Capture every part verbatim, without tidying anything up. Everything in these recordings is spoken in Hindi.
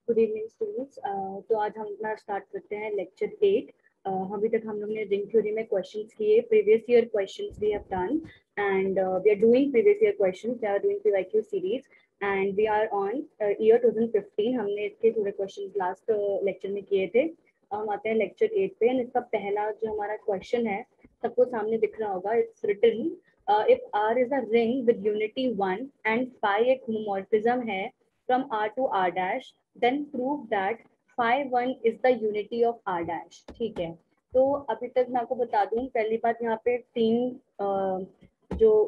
Good evening students. तो आज हम अपना स्टार्ट करते हैं लेक्चर एट। अभी तक हम लोग ने रिंग थ्योरी में क्वेश्चंस किए, previous year questions we have done and we are doing previous year questions, we are doing PYQ series and we are on year twenty fifteen. हमने इसके थोड़े क्वेश्चंस लास्ट लेक्चर में किए थे। हम आते हैं लेक्चर एट पे एंड इसका पहला जो हमारा क्वेश्चन है सबको सामने दिख रहा होगा। It's written if R is a ring with unity one and phi एक होमोमॉर्फिज्म है from R to R dash, then prove that phi one is the unity of R dash। ठीक है, तो अभी तक मैं आपको बता दूं, पहली बात यहाँ पे तीन uh, जो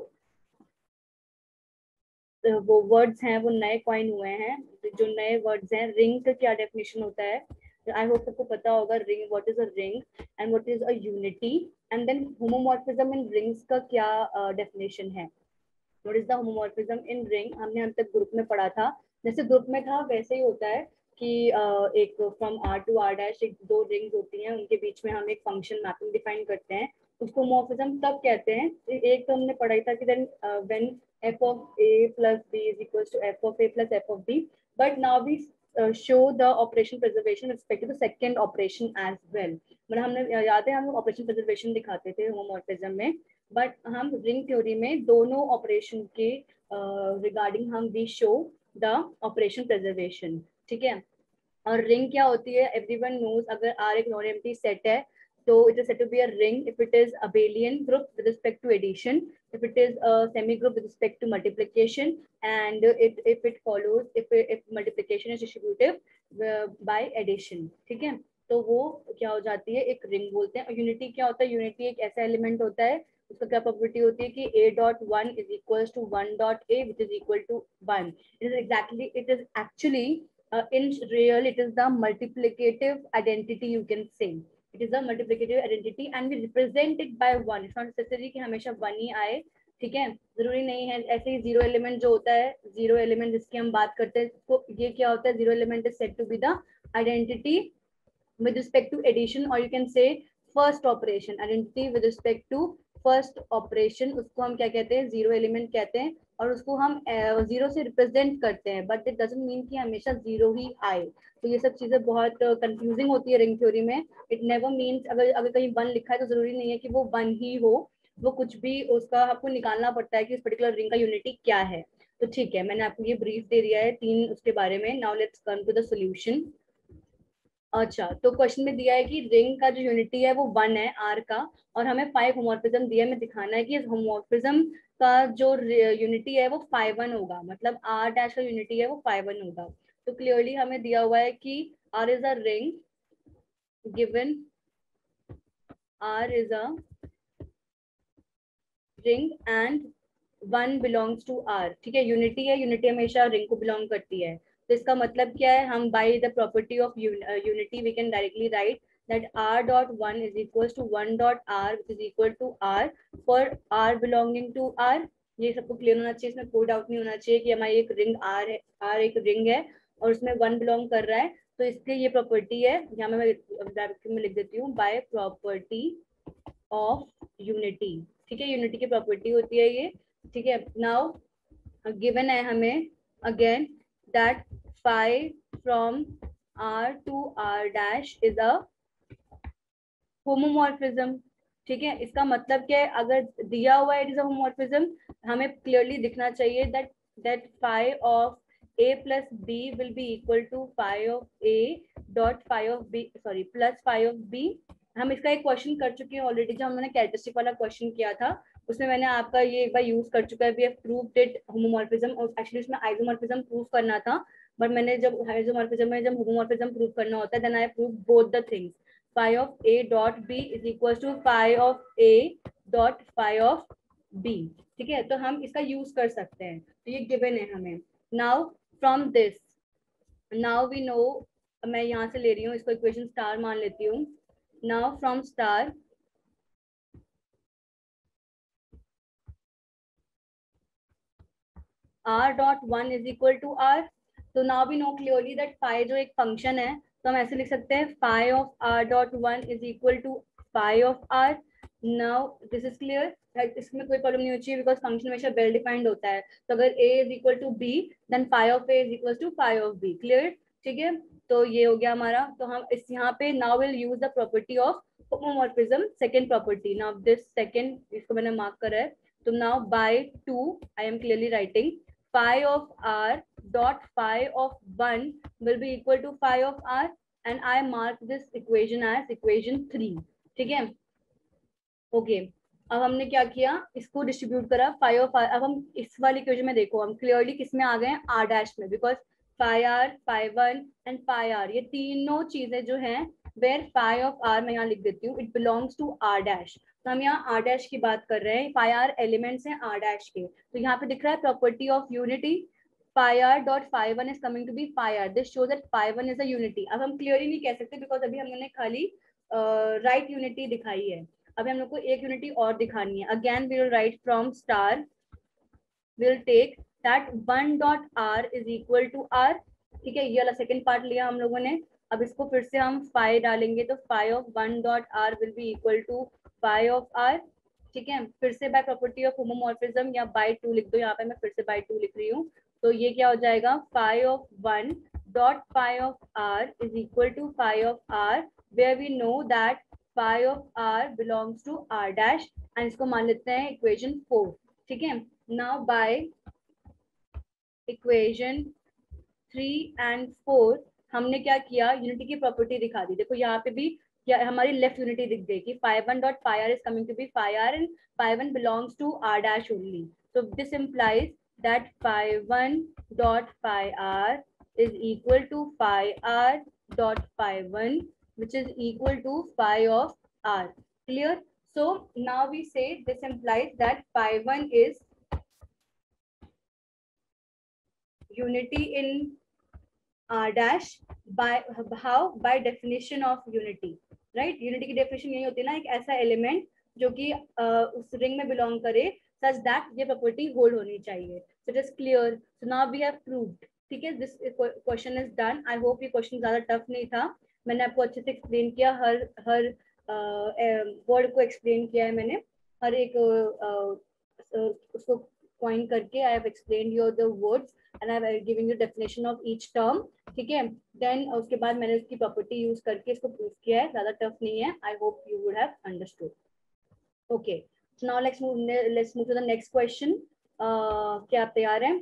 uh, वो वर्ड्स हैं वो नए कॉइन हुए हैं। जो नए वर्ड्स हैं, रिंग का क्या डेफिनेशन होता है, आई होप सबको पता होगा। Ring, what is a ring and what is a unity, and then homomorphism in rings का क्या डेफिनेशन uh, है। What is the homomorphism in ring हमने अब तक ग्रुप में पढ़ा था। जैसे ग्रुप में था वैसे ही होता है कि एक from R to R dash एक दो रिंग्स होती हैं, उनके बीच में हम एक फंक्शन मैपिंग डिफाइन करते हैं, उसको होमोमॉर्फिज्म तब कहते हैं। एक तो हमने पढ़ाई था कि then when f of a plus b is equals to f of a plus f of b, but now we uh, show the operation preservation with respect to the second operation as well। मतलब हमने याद है हम ऑपरेशन प्रिजर्वेशन दिखाते थे होमोमॉर्फिज्म में, बट हम रिंग थ्योरी में दोनों ऑपरेशन के रिगार्डिंग uh, हम we show the operation preservation. ठीक है, और रिंग क्या होती है, एवरीवन नोज। अगर आर एक नॉन एम्प्टी सेट है तो it is said to be a ring if it is abelian group with respect to addition, if it is a semi group with respect to multiplication, and it if it follows if if multiplication is distributive uh, by addition। ठीक है, तो वो क्या हो जाती है, एक रिंग बोलते हैं। और यूनिटी क्या होता है, यूनिटी एक ऐसा एलिमेंट होता है उसका क्या प्रोबेबिलिटी होती है कि a dot one is equal to one dot a which is equal to one. it is exactly it is actually uh, in real it is the multiplicative identity, you can say it is a multiplicative identity and we represent it by one। it's not necessary कि हमेशा वन ही आए, ठीक है, जरूरी नहीं है। ऐसे ही जीरो एलिमेंट जो होता है, जीरो एलिमेंट जिसकी हम बात करते हैं, तो ये क्या होता है, zero element is said to be the identity with respect to addition, or you can say first operation, identity with respect to first operation, उसको हम क्या कहते हैं, जीरो एलिमेंट कहते हैं, और उसको हम जीरो uh, से रिप्रेजेंट करते हैं, बट इट डजंट मीन कि हमेशा जीरो ही आए। तो ये सब चीजें बहुत कंफ्यूजिंग uh, होती है रिंग थ्योरी में। इट नेवर मीन्स अगर अगर कहीं वन लिखा है तो जरूरी नहीं है कि वो वन ही हो, वो कुछ भी, उसका आपको निकालना पड़ता है कि उस पर्टिकुलर रिंग का यूनिटी क्या है। तो ठीक है, मैंने आपको ये ब्रीफ दे दिया है तीन उसके बारे में। Now let's come to the solution. अच्छा, तो क्वेश्चन में दिया है कि रिंग का जो यूनिटी है वो वन है आर का, और हमें फाइव होमोर्फिज्म दिया है। हमें दिखाना है कि इस होमोर्फिज्म का जो यूनिटी है वो फाइव वन होगा, मतलब आर डैश का यूनिटी है वो फाइव वन होगा। तो क्लियरली हमें दिया हुआ है कि R is a ring, given R is a ring and one belongs to R. ठीक है, यूनिटी है, यूनिटी हमेशा रिंग को बिलोंग करती है। तो इसका मतलब क्या है, हम by the property of unity we can directly write that r dot one is equals to one dot r which is equal to r for r belonging to r। ये सबको क्लियर होना चाहिए, इसमें कोई डाउट नहीं होना चाहिए कि हमारी एक रिंग r है, r एक रिंग है और उसमें वन बिलोंग कर रहा है, तो इसके ये प्रॉपर्टी है। यहाँ मैं में लिख देती हूँ, बाय प्रॉपर्टी ऑफ यूनिटी। ठीक है, यूनिटी की प्रॉपर्टी होती है ये। ठीक है, नाउ गिवन है हमें again that phi from r to r dash is a homomorphism. ठीक है, इसका मतलब क्या है, अगर दिया हुआ है इट इज अ होमोमॉर्फिज्म, हमें क्लियरली दिखना चाहिए that that phi of a plus b will be equal to phi of a dot phi of b, sorry plus phi of b। हम इसका एक क्वेश्चन कर चुके हैं ऑलरेडी, जब हमने कैरेक्टरिस्टिक वाला क्वेश्चन किया था उसमें मैंने आपका ये एक बार यूज कर चुका है। We have proved it homomorphism, और एक्चुअली उसमें आइसोमॉर्फिज्म प्रूव करना था, बट मैंने जब आइसोमॉर्फिज्म में जब होमोमॉर्फिज्म प्रूव करना होता है then I prove both the things. phi of a dot b is equals to phi of a dot phi of b। ठीक है, तो हम इसका यूज कर सकते हैं, तो ये गिवन है हमें। Now from this, now we know, मैं यहाँ से ले रही हूँ इसको इक्वेशन स्टार मान लेती हूँ। Now from star r dot one is equal to r, तो now we know clearly that phi जो एक फंक्शन है, तो हम ऐसे लिख सकते हैं phi of r dot one is equal to phi of r। now this is clear, इसमें कोई प्रॉब्लम नहीं होनी चाहिए बिकॉज फंक्शन हमेशा वेल डिफाइंड होता है। तो अगर a is equal to b then phi of a is equal to phi of b। Clear, ठीक है, तो ये हो गया हमारा। तो हम इस यहाँ पे now will use the property of homomorphism, second property. Now this second, इसको मैंने मार्क करा है, तो now by two I am clearly writing phi of r dot phi of one will be equal to phi of r, and I mark this equation as equation three. ठीक है, ओके okay. अब हमने क्या किया, इसको डिस्ट्रीब्यूट करा फाइव ऑफ आर। अब हम इस वाली इक्वेशन में देखो, हम क्लियरली किस में आ गए हैं, आर डैश में, because phi R, phi one and phi R, ये तीनों चीजें जो हैं वेयर फाइव ऑफ आर, मैं यहाँ लिख देती हूँ, it belongs to R dash. तो हम यहाँ आर डैश की बात कर रहे हैं, फाइव आर एलिमेंट्स हैं आर डैश के। तो यहाँ पे दिख रहा है property of unity, phi r dot phi one is coming to be phi r. This shows that phi one is a unity. अब हम क्लियरली नहीं कह सकते बिकॉज अभी हमने खाली राइट uh, यूनिटी right दिखाई है। अभी हम लोग को एक यूनिटी और दिखानी है। Again we will write from star, will take that one dot R is equal to R. ठीक है, ये वाला सेकंड पार्ट लिया हम लोगों ने। अब इसको फिर से हम फाइव डालेंगे, तो phi of one dot R will be equal to phi of R. ठीक है, फिर से बाय प्रॉपर्टी ऑफ होमोमॉर्फिज्म, या बाय टू लिख दो, यहाँ पे मैं फिर से बाय टू लिख रही हूँ। तो ये क्या हो जाएगा, phi of one dot phi of R is equal to phi of R, where we know that phi of r belongs to r dash, and इसको मान लेते हैं इक्वेशन फोर। ठीक है, now by equation three and four हमने क्या किया, यूनिटी की प्रॉपर्टी दिखा दी। देखो यहाँ पे भी क्या हमारी लेफ्ट यूनिटी दिख गई कि phi one dot phi R is coming to be phi R and phi one belongs to R dash only. So this implies that phi one dot phi R is equal to phi R dot phi one, which is equal to phi of r. Clear? So now we say this implies that phi one is unity in r dash by how? By definition of unity, right? Unity की definition यही होती है ना, एक ऐसा element जो कि uh, उस ring में belong करे such that ये property hold होनी चाहिए. So it is clear. So now we have proved. ठीक है, this question is done. I hope ये question ज़्यादा tough नहीं था, मैंने आपको अच्छे से एक्सप्लेन किया, हर हर वर्ड uh, को एक्सप्लेन किया है मैंने, हर एक uh, uh, उसको पॉइंट करके I have explained your the words and I have given you definition of each term. ठीक है, देन उसके बाद मैंने उसकी प्रॉपर्टी यूज करके इसको प्रूव किया है, ज्यादा टफ नहीं है। I hope you would have understood. Okay, so now let's move let's move to the next question. क्या आप तैयार हैं?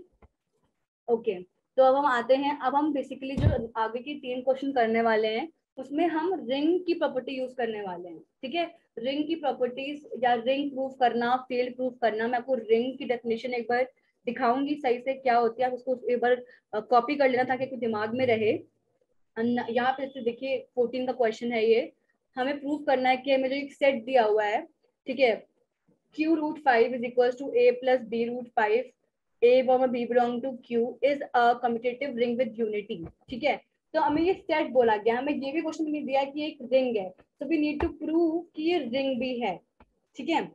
Okay okay. तो अब हम आते हैं, अब हम बेसिकली जो आगे की तीन क्वेश्चन करने वाले हैं उसमें हम रिंग की प्रॉपर्टी यूज करने वाले हैं। ठीक है, रिंग की प्रॉपर्टीज या रिंग प्रूफ करना, फील्ड प्रूफ करना। मैं आपको रिंग की डेफिनेशन एक बार दिखाऊंगी सही से क्या होती है, आप उसको एक बार कॉपी कर लेना ताकि कुछ दिमाग में रहे। यहाँ पे देखिए फोर्टीन का क्वेश्चन है ये, हमें प्रूफ करना है कि हमें जो एक सेट दिया हुआ है, ठीक है, Q root five is equal to A plus B root five, A comma B belong to Q is a commutative ring with unity. ठीक है, तो हमें ये सेट बोला गया, हमें ये भी क्वेश्चन में दिया कि एक रिंग है, तो वी नीड टू प्रूव कि ये रिंग भी है। ठीक है,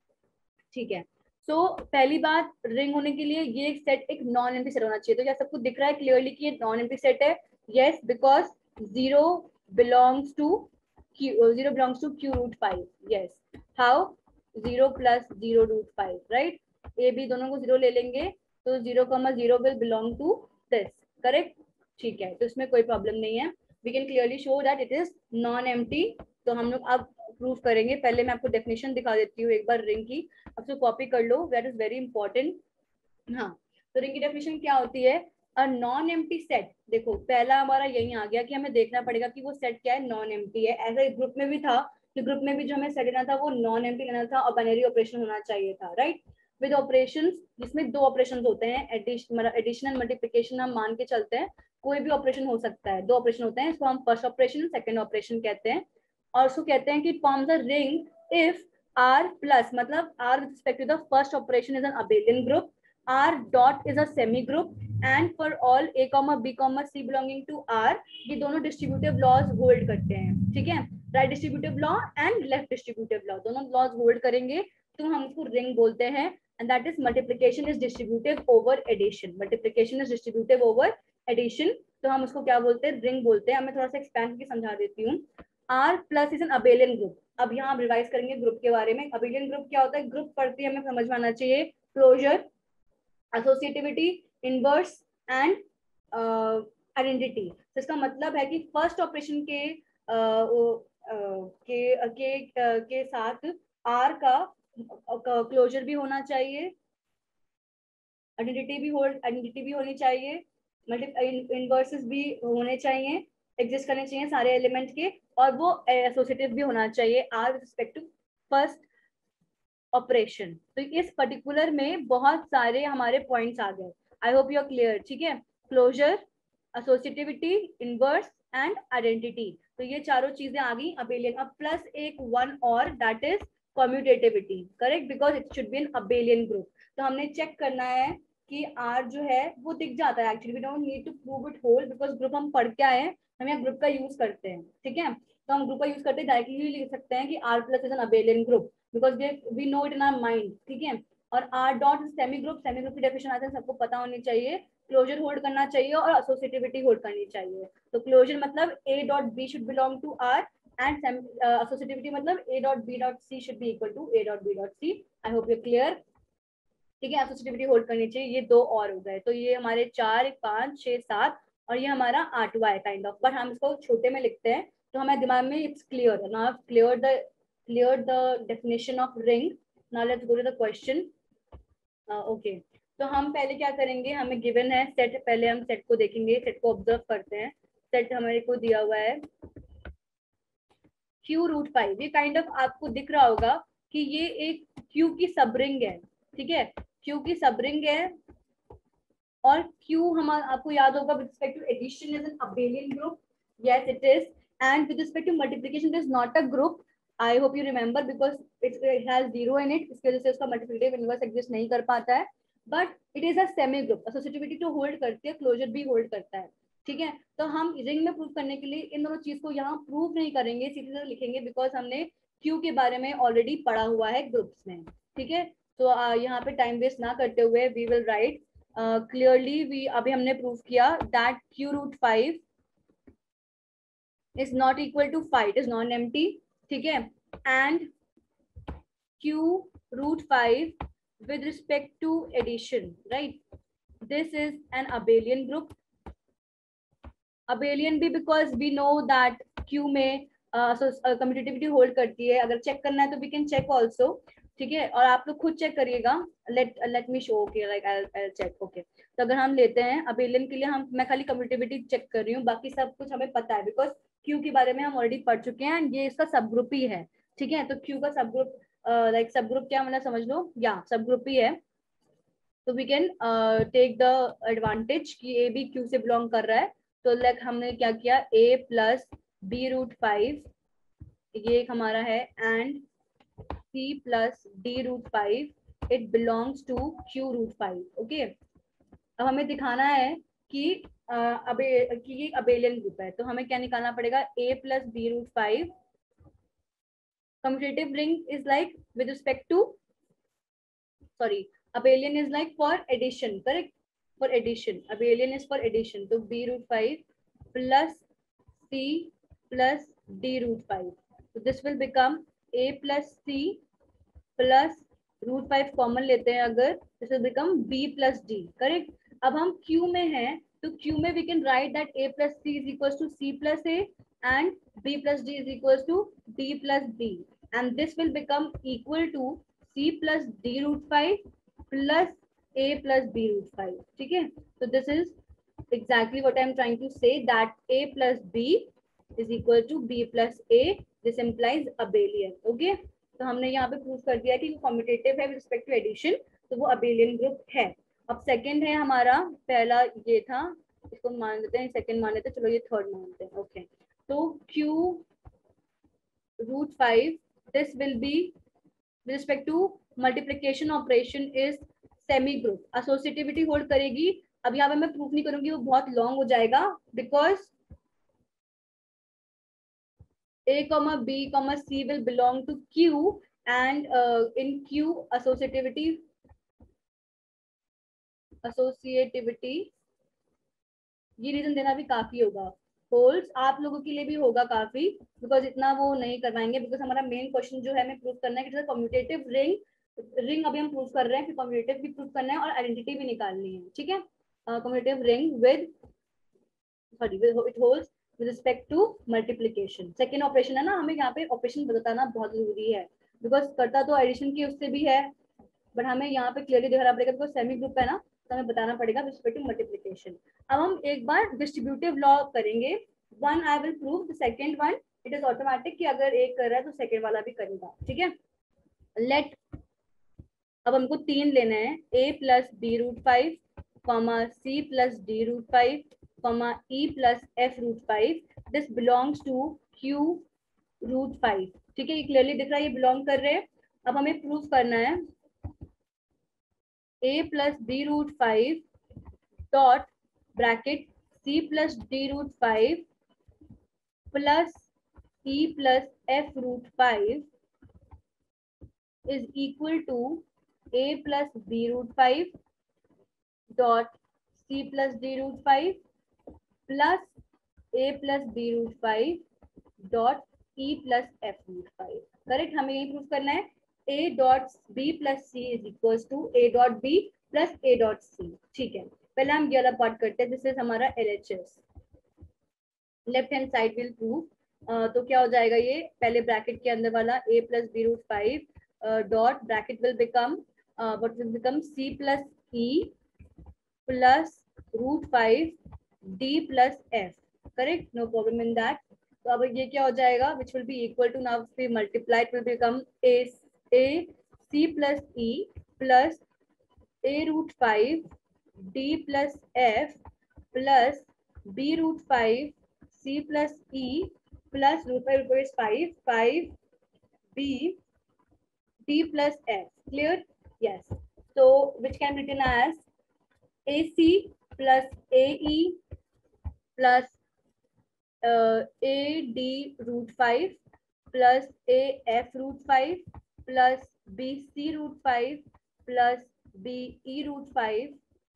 ठीक है, सो so, पहली बात, रिंग होने के लिए ये एक सेट एक नॉन एम्प्टी सेट होना चाहिए। तो क्या सबको दिख रहा है क्लियरली कि ये नॉन एम्प्टी सेट है? Yes, because zero belongs to Q, zero belongs to Q root five. Yes, how? Zero plus zero root five, right? A B दोनों को जीरो ले लेंगे तो zero comma zero will belong to this, correct? ठीक है, तो इसमें कोई प्रॉब्लम नहीं है, we can clearly show that it is non empty. तो हम लोग अब प्रूफ करेंगे। पहले मैं आपको डेफिनेशन दिखा देती हूँ एक बार रिंग की, अब तो कॉपी कर लो, दैट इज वेरी इंपॉर्टेंट। हाँ, तो रिंग की डेफिनेशन क्या होती है? A non empty set. देखो पहला हमारा यही आ गया कि हमें देखना पड़ेगा कि वो सेट क्या है, नॉन एम्प्टी है। ऐसा ग्रुप में भी था कि ग्रुप में भी जो हमें सेट लेना था वो नॉन एम्प्टी लेना था और बाइनरी ऑपरेशन होना चाहिए था, राइट? विद ऑपरेशंस, जिसमें दो ऑपरेशंस होते हैं, एडिशन एडिशन एंड मल्टीप्लिकेशन हम मान के चलते हैं, कोई भी ऑपरेशन हो सकता है, दो ऑपरेशन होते हैं, इसको हम फर्स्ट ऑपरेशन सेकंड ऑपरेशन कहते हैं। और उसको कहते हैं कि forms a ring if R plus, मतलब R with respect to the first operation is an abelian group, R dot is a semi group, and for all a comma b comma c belonging to R, ये दोनों distributive laws hold करते हैं। ठीक है, right distributive law and left distributive law, दोनों laws hold करेंगे तो हम उसको ring बोलते हैं, and that is multiplication is distributive over addition, multiplication is distributive over addition, तो हम उसको क्या बोलते हैं? ring बोलते हैं। अब मैं थोड़ा सा expand करके समझा देती हूँ। R plus is an abelian group। अब यहाँ हम रिवाइज करेंगे ग्रुप के बारे में। abelian group क्या होता है? ग्रुप पढ़ते हमें समझ में आना चाहिए, closure, associativity, inverse and uh, identity। तो इसका मतलब है कि फर्स्ट ऑपरेशन के आ, आ, के के के साथ आर का क्लोजर भी होना चाहिए, आइडेंटिटी भी होल्ड आइडेंटिटी भी होनी चाहिए, मल्टी इनवर्सेस भी होने चाहिए, एग्जिस्ट करने चाहिए सारे एलिमेंट के, और वो एसोसिएटिव भी होना चाहिए R with respect to first operation. तो इस पर्टिकुलर में बहुत सारे हमारे पॉइंट्स आ गए। I hope you are clear. ठीक है, closure, associativity, inverse and identity, तो ये चारों चीजें आ गई अबेलियन। अब प्लस एक वन और, that is commutativity, correct, because it should be an abelian group. तो हमने चेक करना है कि आर जो है वो दिख जाता है actually, we don't need to prove it whole, because group हम पढ़ के आए हैं, हम यहाँ ग्रुप का यूज करते हैं। ठीक है, तो हम ग्रुप का यूज करते हैं, डायरेक्टली लिख सकते हैं कि R plus is an abelian group, because we know it in our mind. ठीक है, और R dot semi group, semi group की डेफिनेशन आते हैं सबको पता होनी चाहिए, क्लोजर होल्ड करना चाहिए और एसोसिएटिविटी होल्ड करनी चाहिए। तो क्लोजर मतलब A dot B should belong to R, and associativity मतलब A dot B dot C should be equal to A dot B dot C. I hope you clear. ठीक है, एसोसिएटिविटी होल्ड करनी चाहिए, ये दो और हो गए। तो ये हमारे चार, पांच, छह, सात, और ये हमारा आठवां है काइंड ऑफ, बट हम इसको छोटे में लिखते हैं तो हमारे दिमाग में it's clear. Now clear the clear the definition of ring. Now let's go to the question. Okay, तो हम पहले क्या करेंगे, हमें गिवन है सेट, पहले हम सेट को देखेंगे, सेट को ऑब्जर्व करते हैं। सेट हमारे को दिया हुआ है क्यू रूट फाइव, ये काइंड ऑफ आपको दिख रहा होगा कि ये एक क्यू की सब रिंग है। ठीक है, क्यू की सब रिंग है, और क्यू हम आपको याद होगा with respect to addition is an abelian group, yes it is, and with respect to multiplication it is not a group. I hope you remember, because it has zero in it, इसकी वजह से उसका मल्टीप्लिकेटिव इनवर्स एग्जिस्ट नहीं कर पाता है, but it is a semi group. Associativity तो होल्ड करती है, क्लोजर भी होल्ड करता है। ठीक है, तो हम रिंग में प्रूव करने के लिए इन दोनों चीज को यहाँ प्रूव नहीं करेंगे, सीधे सीधे लिखेंगे, बिकॉज हमने क्यू के बारे में ऑलरेडी पढ़ा हुआ है ग्रुप्स में। ठीक है, तो uh, यहाँ पे टाइम वेस्ट ना करते हुए we will write clearly, we अभी हमने प्रूव किया that Q root five is not equal to five, it is non empty. ठीक है, and Q root five with respect to addition, right, this is an abelian group. abelian भी because we know that Q में कम्यूटेटिविटी होल्ड करती है, अगर चेक करना है तो we can check also। ठीक है, और आप लोग खुद चेक करिएगा, let let me show, okay, like I'll I'll check, okay। तो अगर हम लेते हैं abelian के लिए, हम मैं खाली कम्यूटेटिविटी चेक कर रही हूँ, बाकी सब कुछ हमें पता है, बिकॉज Q के बारे में हम ऑलरेडी पढ़ चुके हैं, ये इसका सब ग्रुप ही है। ठीक है, तो Q का सब ग्रुप, लाइक सब ग्रुप क्या मतलब समझ लो, या सब ग्रुप ही है। तो we can take the advantage कि ए भी क्यू से बिलोंग कर रहा है, तो लाइक हमने क्या किया, A plus B root five, ये एक हमारा है, and C plus D root five, it belongs to Q root five. Okay, अब हमें दिखाना है कि uh, अबे कि ये अबेलियन ग्रुप है, तो हमें क्या निकालना पड़ेगा, A plus B root five, commutative ring is like with respect to, sorry, abelian is like for addition, correct, for addition, abelian is for addition, so b root five plus c plus d root five, so this will become a plus c plus root five common लेते हैं अगर, this will become b plus d, correct। अब हम q में हैं, तो q में we can write that a plus c is equals to c plus a and b plus d is equals to d plus b, and this will become equal to c plus d root five plus a plus b root five। ठीक है, so this is exactly what I am trying to say, that a plus b is equal to b plus a, this implies abelian। okay, तो हमने यहाँ पे प्रूव कर दिया कि वो कम्यूटेटिव है विद रिस्पेक्ट टू एडिशन, तो वो अबेलियन ग्रुप है। अब सेकंड है हमारा, पहला ये था, इसको मान लेते हैं, सेकंड मान लेते हैं, चलो ये थर्ड मानते हैं। ओके, तो Q root five, this will be with respect to multiplication operation is semi group, associativity hold करेगी। अब यहाँ पे मैं प्रूफ नहीं करूंगी, वो बहुत लॉन्ग हो जाएगा, because A comma B comma C will belong to Q, and uh, in Q associativity associativity ये रीजन देना भी काफी होगा, होल्ड्स आप लोगों के लिए भी होगा काफी, बिकॉज इतना वो नहीं करवाएंगे, बिकॉज हमारा मेन क्वेश्चन जो है हमें प्रूव करना है कि कम्यूटेटिव रिंग रिंग अभी हम प्रूव कर रहे हैं, फिर कम्यूटेटिव भी प्रूव करना है और आइडेंटिटी भी निकालनी है। ठीक है, commutative ring with sorry it holds with respect to multiplication. Second operation है ना, हमें यहाँ पे ऑपरेशन बताना बहुत जरूरी है, बिकॉज करता तो एडिशन की उससे भी है, बट हमें यहाँ पे क्लियरली दिखाना पड़ेगा बिकॉज सेमी ग्रुप है ना, तो हमें बताना पड़ेगा विद रिस्पेक्ट टू मल्टीप्लिकेशन। अब हम एक बार डिस्ट्रीब्यूटिव लॉ करेंगे, one I will prove, the second one it is automatic कि अगर एक कर रहा है तो सेकेंड वाला भी करेगा, ठीक है। लेट, अब हमको तीन लेना है, a plus B root five, comma C plus D root five, comma E plus F root five, this belongs to Q root five, ठीक है, ये क्लियरली दिख रहा है, ये बिलोंग कर रहे हैं। अब हमें प्रूव करना है a plus B root five dot bracket c plus D root five plus e plus f root five is equal to a plus b root five dot c plus d root five plus a plus b root five dot e plus f root five। Correct, हमें यही प्रूव करना है a dot b plus c is equals to a dot b plus a dot c, ठीक है। पहले हम ये वाला पार्ट करते हैं, दिस इज हमारा L H S, left hand side will prove. तो क्या हो जाएगा, ये पहले ब्रैकेट के अंदर वाला a plus b root five Uh, dot bracket will become uh, what will become c plus e plus root five d plus f, correct, no problem in that। तो अब ये क्या हो जाएगा, which will be equal to, now if we multiply it will become a a c plus e plus a root five d plus f plus b root five c plus e plus root five root five is five five b d plus f, clear? Yes, so which can be written as ac plus ae plus uh, ad root five plus af root five plus bc root five plus be root five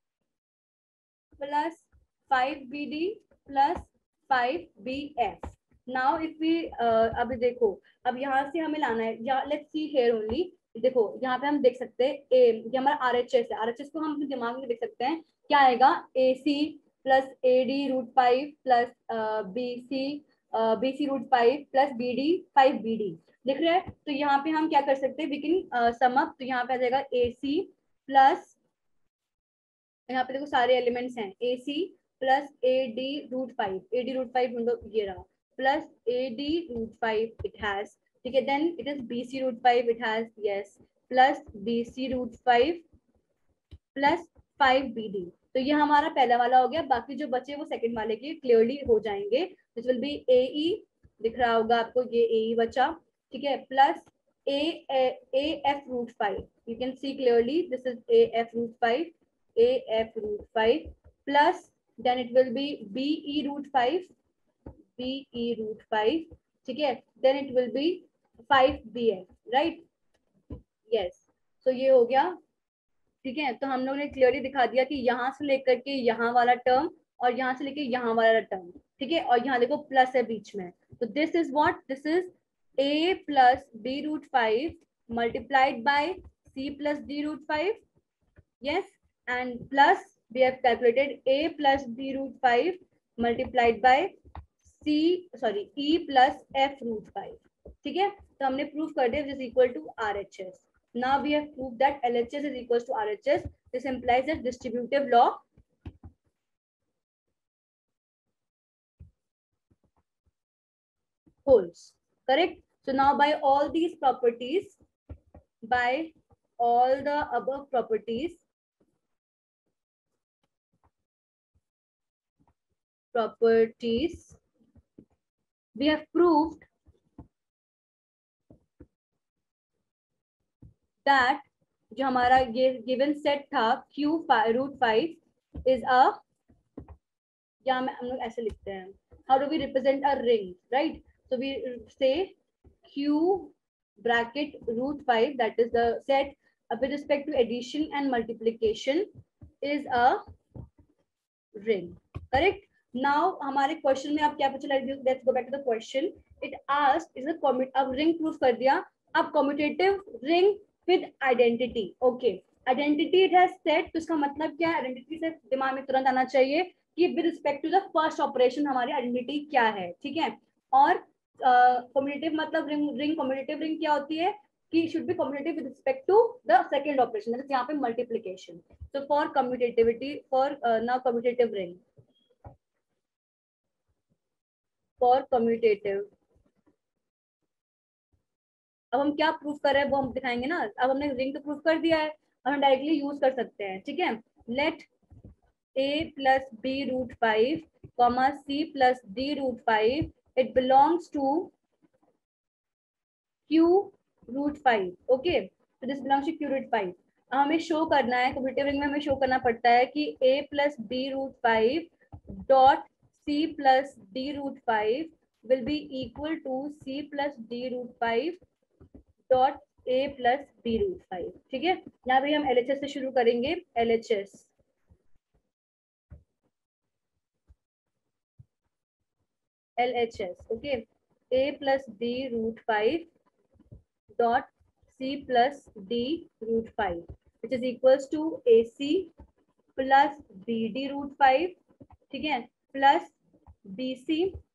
plus five b d plus five b f। Now if we, अभी देखो, अब यहाँ से हमें लाना है, या लेट्स सी हियर ओनली, देखो यहाँ पे हम देख सकते हैं ए, ये हमारा आरएचएस है, आरएचएस को हम अपने दिमाग में देख सकते हैं, क्या आएगा, A C plus A D root five plus B C B C root five plus B D five B D, दिख रहा है। तो यहाँ पे हम क्या कर सकते हैं, वी कैन सम अप, तो यहाँ पे आ जाएगा ए सी प्लस, यहाँ पे देखो सारे एलिमेंट्स हैं, A C plus A D root five, A D root five ये रहा, plus ad root five it has, ठीक है, then it is bc root five it has, yes, plus bc root five plus five bd। तो ये हमारा पहला वाला हो गया, बाकी जो बचे वो सेकंड वाले के क्लियरली हो जाएंगे, दिस विल बी ae, दिख रहा होगा आपको, ये ae बचा, ठीक है, plus a af root five, you can see clearly this is af root five, af root five plus then it will be be root five, be root five, ठीक है, then it will be five b f, right? yes, so ये हो गया, ठीक है। तो हम लोगों ने क्लियरली दिखा दिया कि यहाँ से लेकर के यहाँ वाला टर्म और यहाँ से लेकर यहाँ वाला टर्म, ठीक है, और यहाँ देखो प्लस है बीच में, तो this is what, this is a plus b root five multiplied by c plus d root five, yes, and plus we have calculated a plus b root five multiplied by c sorry e plus f root five, ठीक है। तो हमने प्रूव कर दिया, which is equal to R H S। Now we have proved that L H S is equals to R H S. This implies that distributive law holds, correct? So now by all these properties, by all the above properties, properties we have proved that जो हमारा ये गिवन सेट था Q root five is a, या हम लोग ऐसे लिखते हैं, how do we represent a ring, right? So we say Q bracket root five, that is the set uh, with respect to addition and multiplication is a ring, correct? Now हमारे क्वेश्चन में आप क्या पूछा, let's go back to the question, it asked is a commute, अब रिंग प्रूफ कर दिया, अब commutative ring with identity, okay, identity it has set, तो इसका मतलब क्या है, आइडेंटिटी से दिमाग में तुरंत आना चाहिए कि with respect to the first operation हमारी आइडेंटिटी क्या है, ठीक है। और कम्युटेटिव uh, मतलब रिंग रिंग कम्युटेटिव रिंग क्या होती है कि should be commutative with respect to the second operation, that is यहाँ पे multiplication. So for commutativity for now commutative ring, for commutative अब हम क्या प्रूफ कर रहे हैं वो हम दिखाएंगे ना। अब हमने रिंग तो प्रूफ कर दिया है, अब हम डायरेक्टली यूज कर सकते हैं, ठीक है। Let a plus b root five comma c plus d root five, it belongs to q root five, okay, so this belongs to q root five। अब हमें शो करना है, कम्युटेटिव रिंग में हमें शो करना पड़ता है कि a plus b root five dot c plus d root five will be equal to c plus d root five dot a plus b root five, ठीक है। यहाँ पे हम L H S से शुरू करेंगे, L H S L H S, okay, a plus b root five dot c plus d root five, which is equals to ac plus bd root five, ठीक है, plus bc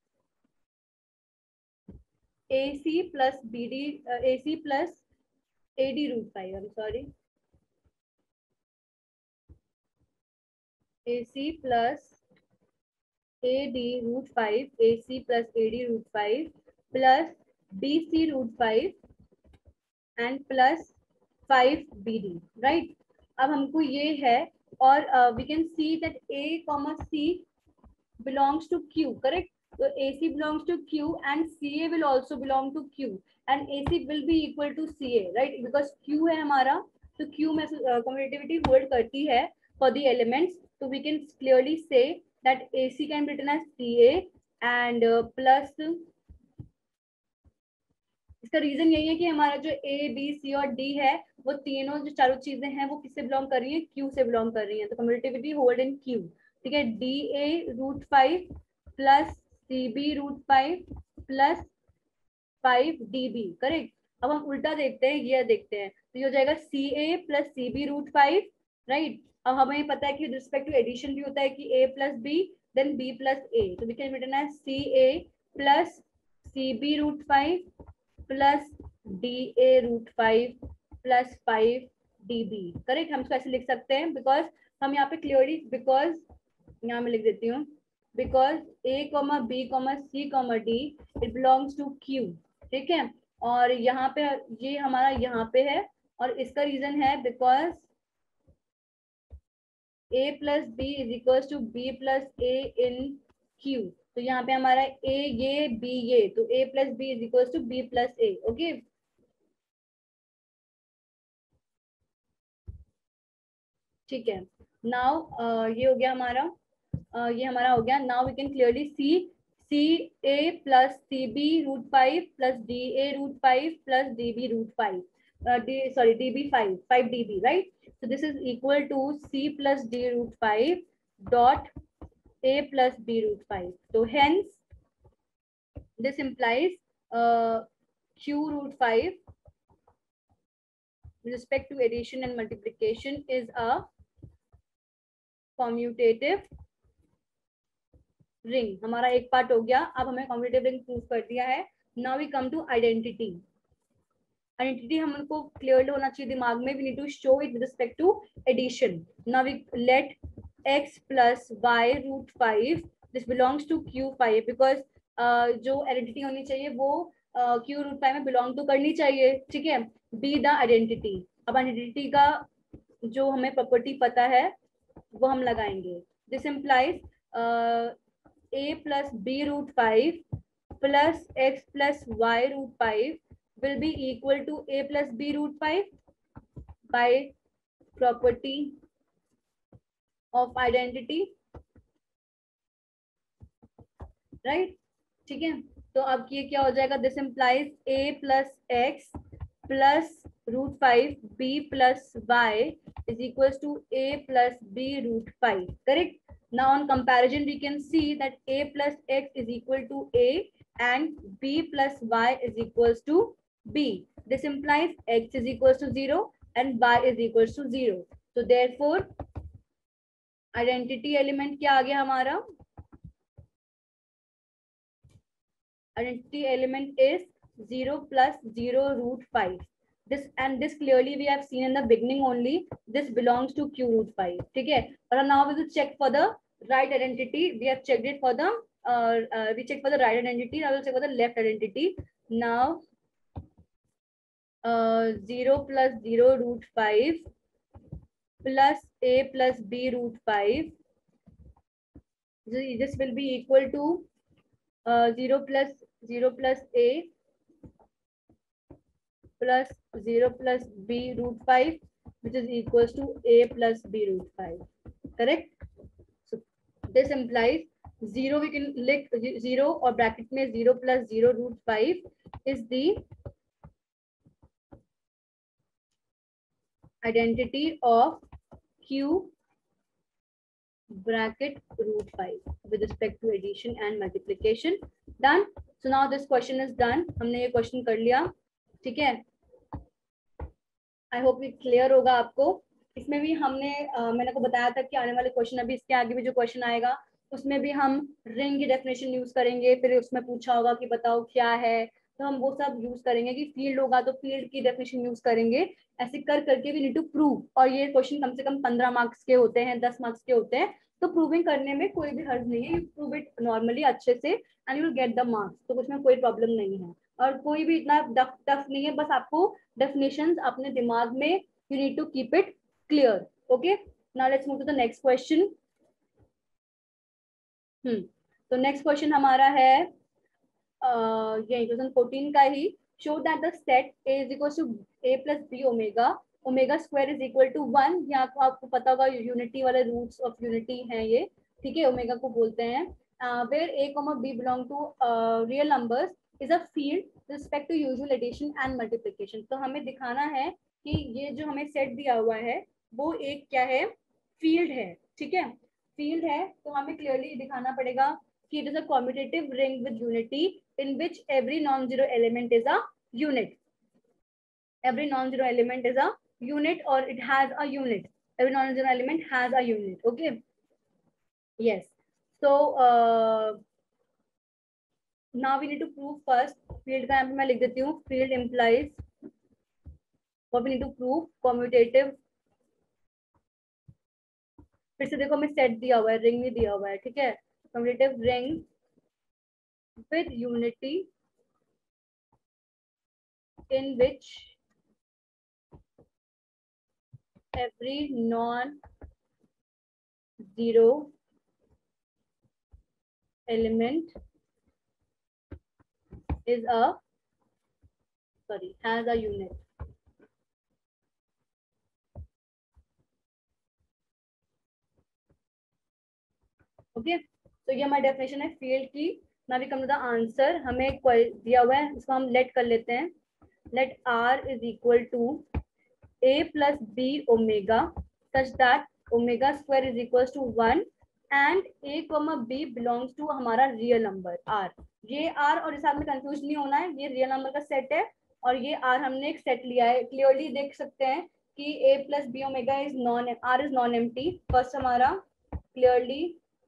ac plus bd uh, ac plus ad root five, I'm sorry, ac plus ad root five, ac plus ad root five plus bc root five and plus five B D, right? अब हमको ये है और uh, we can see that A comma C belongs to Q, correct? So A C belongs to Q and C A will also belong to Q and A C will be equal to C A, right? Because Q है हमारा, तो Q में commutativity hold करती है for the elements, so we can clearly say that A C can be written as C A and uh, plus इसका रीजन यही है कि हमारा जो ए बी सी और डी है वो तीनों जो चारों चीजें हैं वो किससे बिलोंग कर रही हैं, क्यू से बिलोंग कर रही हैं, तो कम्युटेटिविटी होल्ड इन क्यू, ठीक है। D A root five plus C B root five plus five D B, correct. अब हम उल्टा देखते हैं, ये देखते हैं, तो ये हो जाएगा C A plus C B root five, right. अब हमें पता है कि रिस्पेक्ट टू एडिशन भी होता है कि A plus B then B plus A, तो we can written as C A plus C B root five plus D A root five plus five D B, correct. हम इसको ऐसे लिख सकते हैं बिकॉज हम यहाँ पे क्लियरली, बिकॉज यहाँ मैं लिख देती हूँ, because A comma B comma C comma D it belongs to Q, ठीक है। और यहाँ पे ये हमारा यहाँ पे है और इसका रीजन है because A plus B is equal to B plus A in Q, तो यहाँ पे हमारा a ये b ये, तो a plus B is equal to B plus A, okay. ठीक है, नाउ uh, ये हो गया हमारा, uh, ये हमारा हो गया। Now we can clearly see C A plus C B root five plus D A root five plus D B root five, sorry D B five five D B, right. So this is equal to c plus d root five dot a plus b root five. So hence this implies uh, q root five with respect to addition and multiplication is a commutative ring. हमारा एक पार्ट हो गया, अब हमें commutative ring प्रूव कर दिया है। Now we come to identity. Identity हमको क्लियर होना चाहिए दिमाग में, we need to show it with respect to addition. Now we let x plus y root five, this belongs to q five because uh, जो identity होनी चाहिए वो uh, q root five में belong तो करनी चाहिए, ठीक है। be the identity, अब identity का जो हमें प्रॉपर्टी पता है वो हम लगाएंगे। this implies uh, a plus b root five plus x plus y root five will be equal to a plus b root five by property of identity, right? ठीक है, तो अब ये क्या हो जाएगा, this implies a plus x plus root five b plus y is equals to a plus b root five, correct? Now on comparison we can see that a plus x is equal to a and b plus y is equals to b. This implies x is equals to zero and y is equals to zero. So therefore identity element क्या आ गया हमारा? Identity element is zero plus zero root five. This and this clearly we have seen in the beginning only. This belongs to q root five. ठीक है? और now we will check for the right identity. We have checked it for the uh, uh, we check for the right identity. Now we'll check for the left identity. Now uh, zero plus zero root five plus a plus b root five. This will be equal to uh, zero plus zero plus a plus zero plus b root five, which is equals to a plus b root five. Correct? So this implies zero, we can lick zero or bracket में zero plus zero root five is the identity of q bracket root five with respect to addition and multiplication. Done. So now this question is done. हमने ये question कर लिया. ठीक है? आई होप ये क्लियर होगा आपको. इसमें भी हमने uh, मैंने को बताया था कि आने वाले क्वेश्चन, अभी इसके आगे भी जो क्वेश्चन आएगा उसमें भी हम रिंग की डेफिनेशन यूज करेंगे. फिर उसमें पूछा होगा कि बताओ क्या है, तो हम वो सब यूज करेंगे. कि फील्ड होगा तो फील्ड की डेफिनेशन यूज करेंगे. ऐसे कर करके वी नीड टू प्रूव. और ये क्वेश्चन कम से कम पंद्रह मार्क्स के होते हैं, दस मार्क्स के होते हैं. तो प्रूविंग करने में कोई भी हर्ज नहीं है. यू प्रूव इट नॉर्मली अच्छे से and you will get the marks. तो उसमें कोई प्रॉब्लम नहीं है और कोई भी इतना टफ टफ नहीं है. बस आपको डेफिनेशंस अपने दिमाग में, you need to keep it clear. Okay, now let's move to the next question. Hmm तो नेक्स्ट क्वेश्चन हमारा है ये टू थाउजेंड फोर्टीन का ही. Show that the set A is equal to a plus b omega omega square is equal to one. यहाँ को आपको पता होगा यूनिटी वाले रूट्स ऑफ यूनिटी हैं ये. ठीक है, ओमेगा को बोलते हैं. Where a comma b belong to real numbers is a field respect to usual addition and multiplication. तो हमें दिखाना है कि ये जो हमें सेट दिया हुआ है वो एक क्या है, फील्ड है. ठीक है, फील्ड है. तो हमें क्लियरली दिखाना पड़ेगा कि it is a commutative ring with unity in which every non-zero element is a unit. Every non-zero element is a unit or it has a unit. Every non-zero element has a unit. Okay. Yes. So uh, now we need to prove first. Field का यहाँ पे मैं लिख देती हूँ. Field implies what we need to prove commutative. फिर से देखो हमें सेट दिया हुआ है, रिंग भी दिया हुआ है. ठीक है, commutative ring with unity in which every non-zero element is a sorry has a unit. ओके, तो ये हमारी डेफिनेशन है फील्ड की. Now we come to the answer. हमें दिया हुआ है, इसको हम लेट कर लेते हैं. Let R is equal to a plus b omega such that omega square is equals to one and a comma b belongs to हमारा रियल नंबर r. ये r और इस साथ में कंफ्यूज नहीं होना है, ये रियल नंबर का सेट है और ये r हमने एक सेट लिया है. क्लियरली देख सकते हैं कि a plus b omega is non r is non empty. First हमारा clearly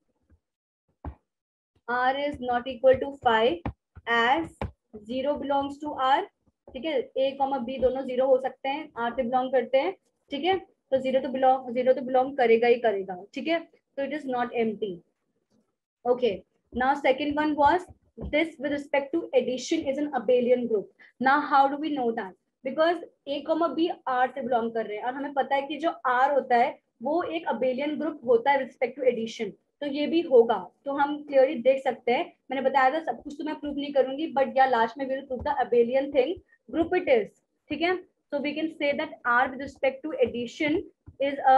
r is not equal to five as zero belongs to r. ठीक है, a कॉमा b दोनों जीरो हो सकते हैं, r से बिलोंग करते हैं. ठीक है, तो जीरो तो बिलोंग जीरो तो बिलोंग करेगा ही करेगा. ठीक है, तो it is not empty. Okay, now second one was this with respect to addition is an abelian group. Now how do we know that? Because a comma b r से बिलोंग कर रहे हैं और हमें पता है कि जो r होता है वो एक abelian group होता है with respect to addition. तो ये भी होगा. तो हम क्लियरली देख सकते हैं. मैंने बताया था सब कुछ तो मैं प्रूव नहीं करूंगी, बट या लास्ट में will prove the abelian thing group it is. ठीक है, so we can say that r with respect to addition is a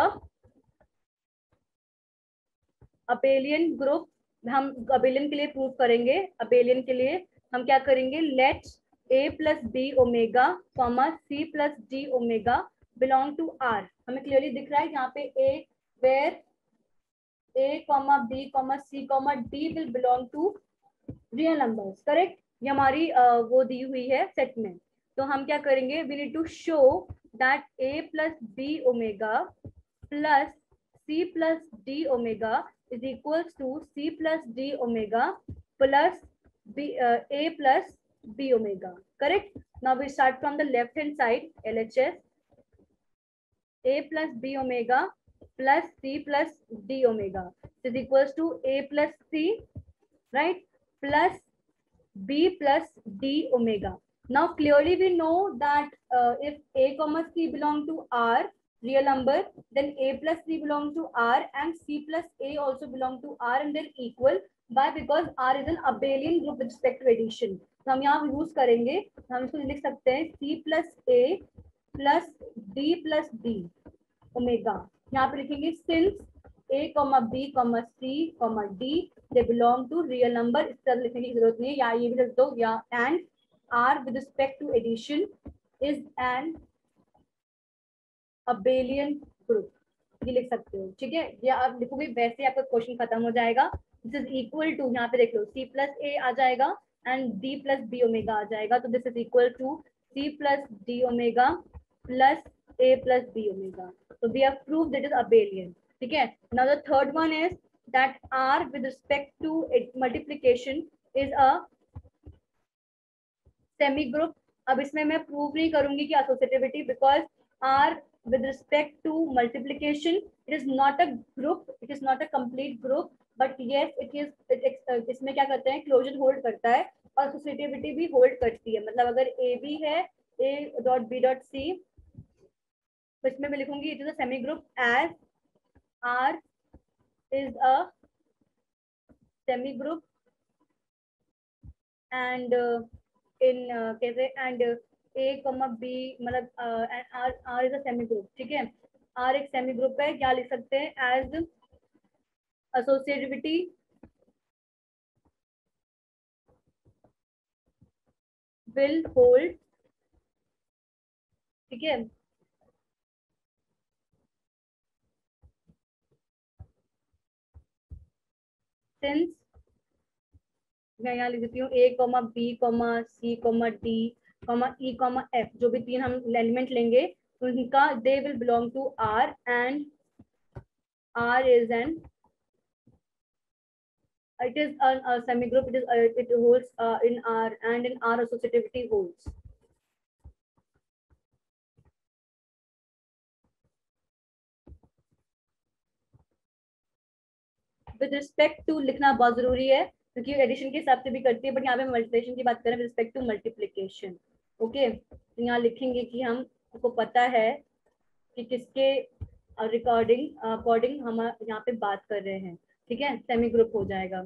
abelian group. हम abelian के लिए प्रूव करेंगे. abelian के लिए हम क्या करेंगे, let a plus b omega comma c plus d omega belong to r. हमें क्लियरली दिख रहा है यहाँ पे a where a comma b comma c comma d will belong to real numbers. Correct, ये हमारी uh, वो दी हुई है सेट में. तो हम क्या करेंगे, we need to show that a plus b omega plus c C plus D omega is equals to C plus D omega plus B, uh, A plus B omega. Correct? Now we start from the left hand side, L H S. A plus B omega plus C plus D omega is equals to A plus C, right? Plus B plus D omega. Now clearly we know that uh, if A comma C belong to R, real number, then A plus C belong to R and C plus A also belong to R and they're equal. Why? Because R is an abelian group with respect to addition. तो हम यहाँ यूज करेंगे, हम इसको लिख सकते हैं C plus A plus D plus D omega. यहाँ पे लिखेंगे since A, B, C, D they belong to real number. इस तरह लिखने की जरूरत नहीं है, या ये भी लिख दो, या and R with respect to addition is an abelian group. ये लिख सकते हो, ठीक है? या आप लिखोगे वैसे आपका क्वेश्चन खत्म हो जाएगा. This is equal to, यहाँ पे देख लो, C plus A आ जाएगा and D plus B omega आ जाएगा. तो this is equal to C plus D omega plus A plus B omega. So we have proved that it is abelian. ठीक है? Now the third one is that R with respect to it multiplication is a semi group. अब इसमें मैं प्रूव नहीं करूंगी कि associativity, because R with respect to multiplication it is not a group, it is not a complete group, but yes it is it, इसमें क्या करते हैं, क्लोजर होल्ड करता है और associativity भी होल्ड करती है. मतलब अगर A भी है, A dot B dot C, तो इसमें मैं लिखूंगी it is a semi group as R is a semi group and uh, in uh, कैसे and uh, A comma B मतलब uh, and R R is a semi group. ठीक है? R एक semi group है, क्या लिख सकते हैं as associativity will hold. ठीक है? Since मैं यहाँ लिख देती हूँ A comma B comma C comma D comma E comma F, जो भी तीन हम एलिमेंट लेंगे उनका they will belong to R and R is an it is a, a semi group, it is a, it holds uh, in R and in R associativity holds. With respect to लिखना बहुत जरूरी है क्योंकि एडिशन के हिसाब से भी करती है, बट यहाँ पे मल्टीप्लिकेशन की बात करें with respect to multiplication. Okay, तो यहाँ लिखेंगे कि हम को पता है कि किसके रिकॉर्डिंग अकॉर्डिंग हम यहाँ पे बात कर रहे हैं. ठीक है, सेमी ग्रुप हो जाएगा.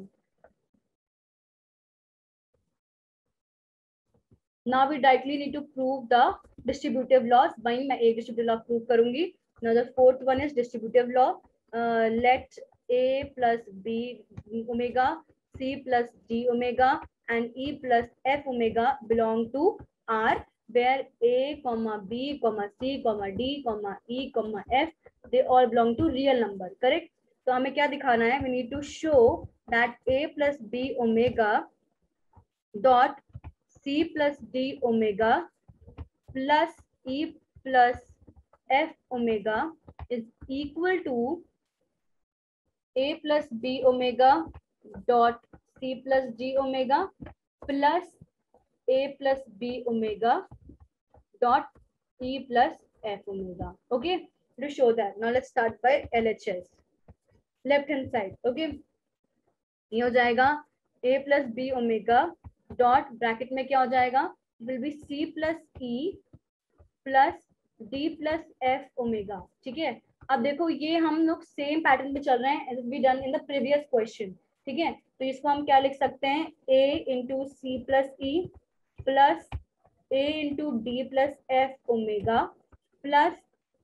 Now we directly need to prove the distributive laws. भाई मैं एक डिस्ट्रीब्यूटिव लॉ प्रूव करूंगी. Now the fourth one is distributive law. Let A plus B omega, C plus D omega and E plus F omega belong to R, where A comma B comma C comma D comma E comma F they all belong to real number. Correct? तो हमें क्या दिखाना है? We need to show that A plus B omega dot C plus D omega plus E plus F omega is equal to A plus B omega dot C plus D omega plus A plus B omega dot E plus F omega. Okay, to show that. Now let's start by L H S. Left hand side. Okay, ये हो जाएगा A plus B omega dot bracket में क्या हो जाएगा? Will be C plus E plus D plus F omega. ठीक है, अब देखो ये हम लोग सेम पैटर्न पे चल रहे हैं as we done in the previous question. ठीक है, तो इसको हम क्या लिख सकते हैं? A into C plus E plus A into D plus F omega plus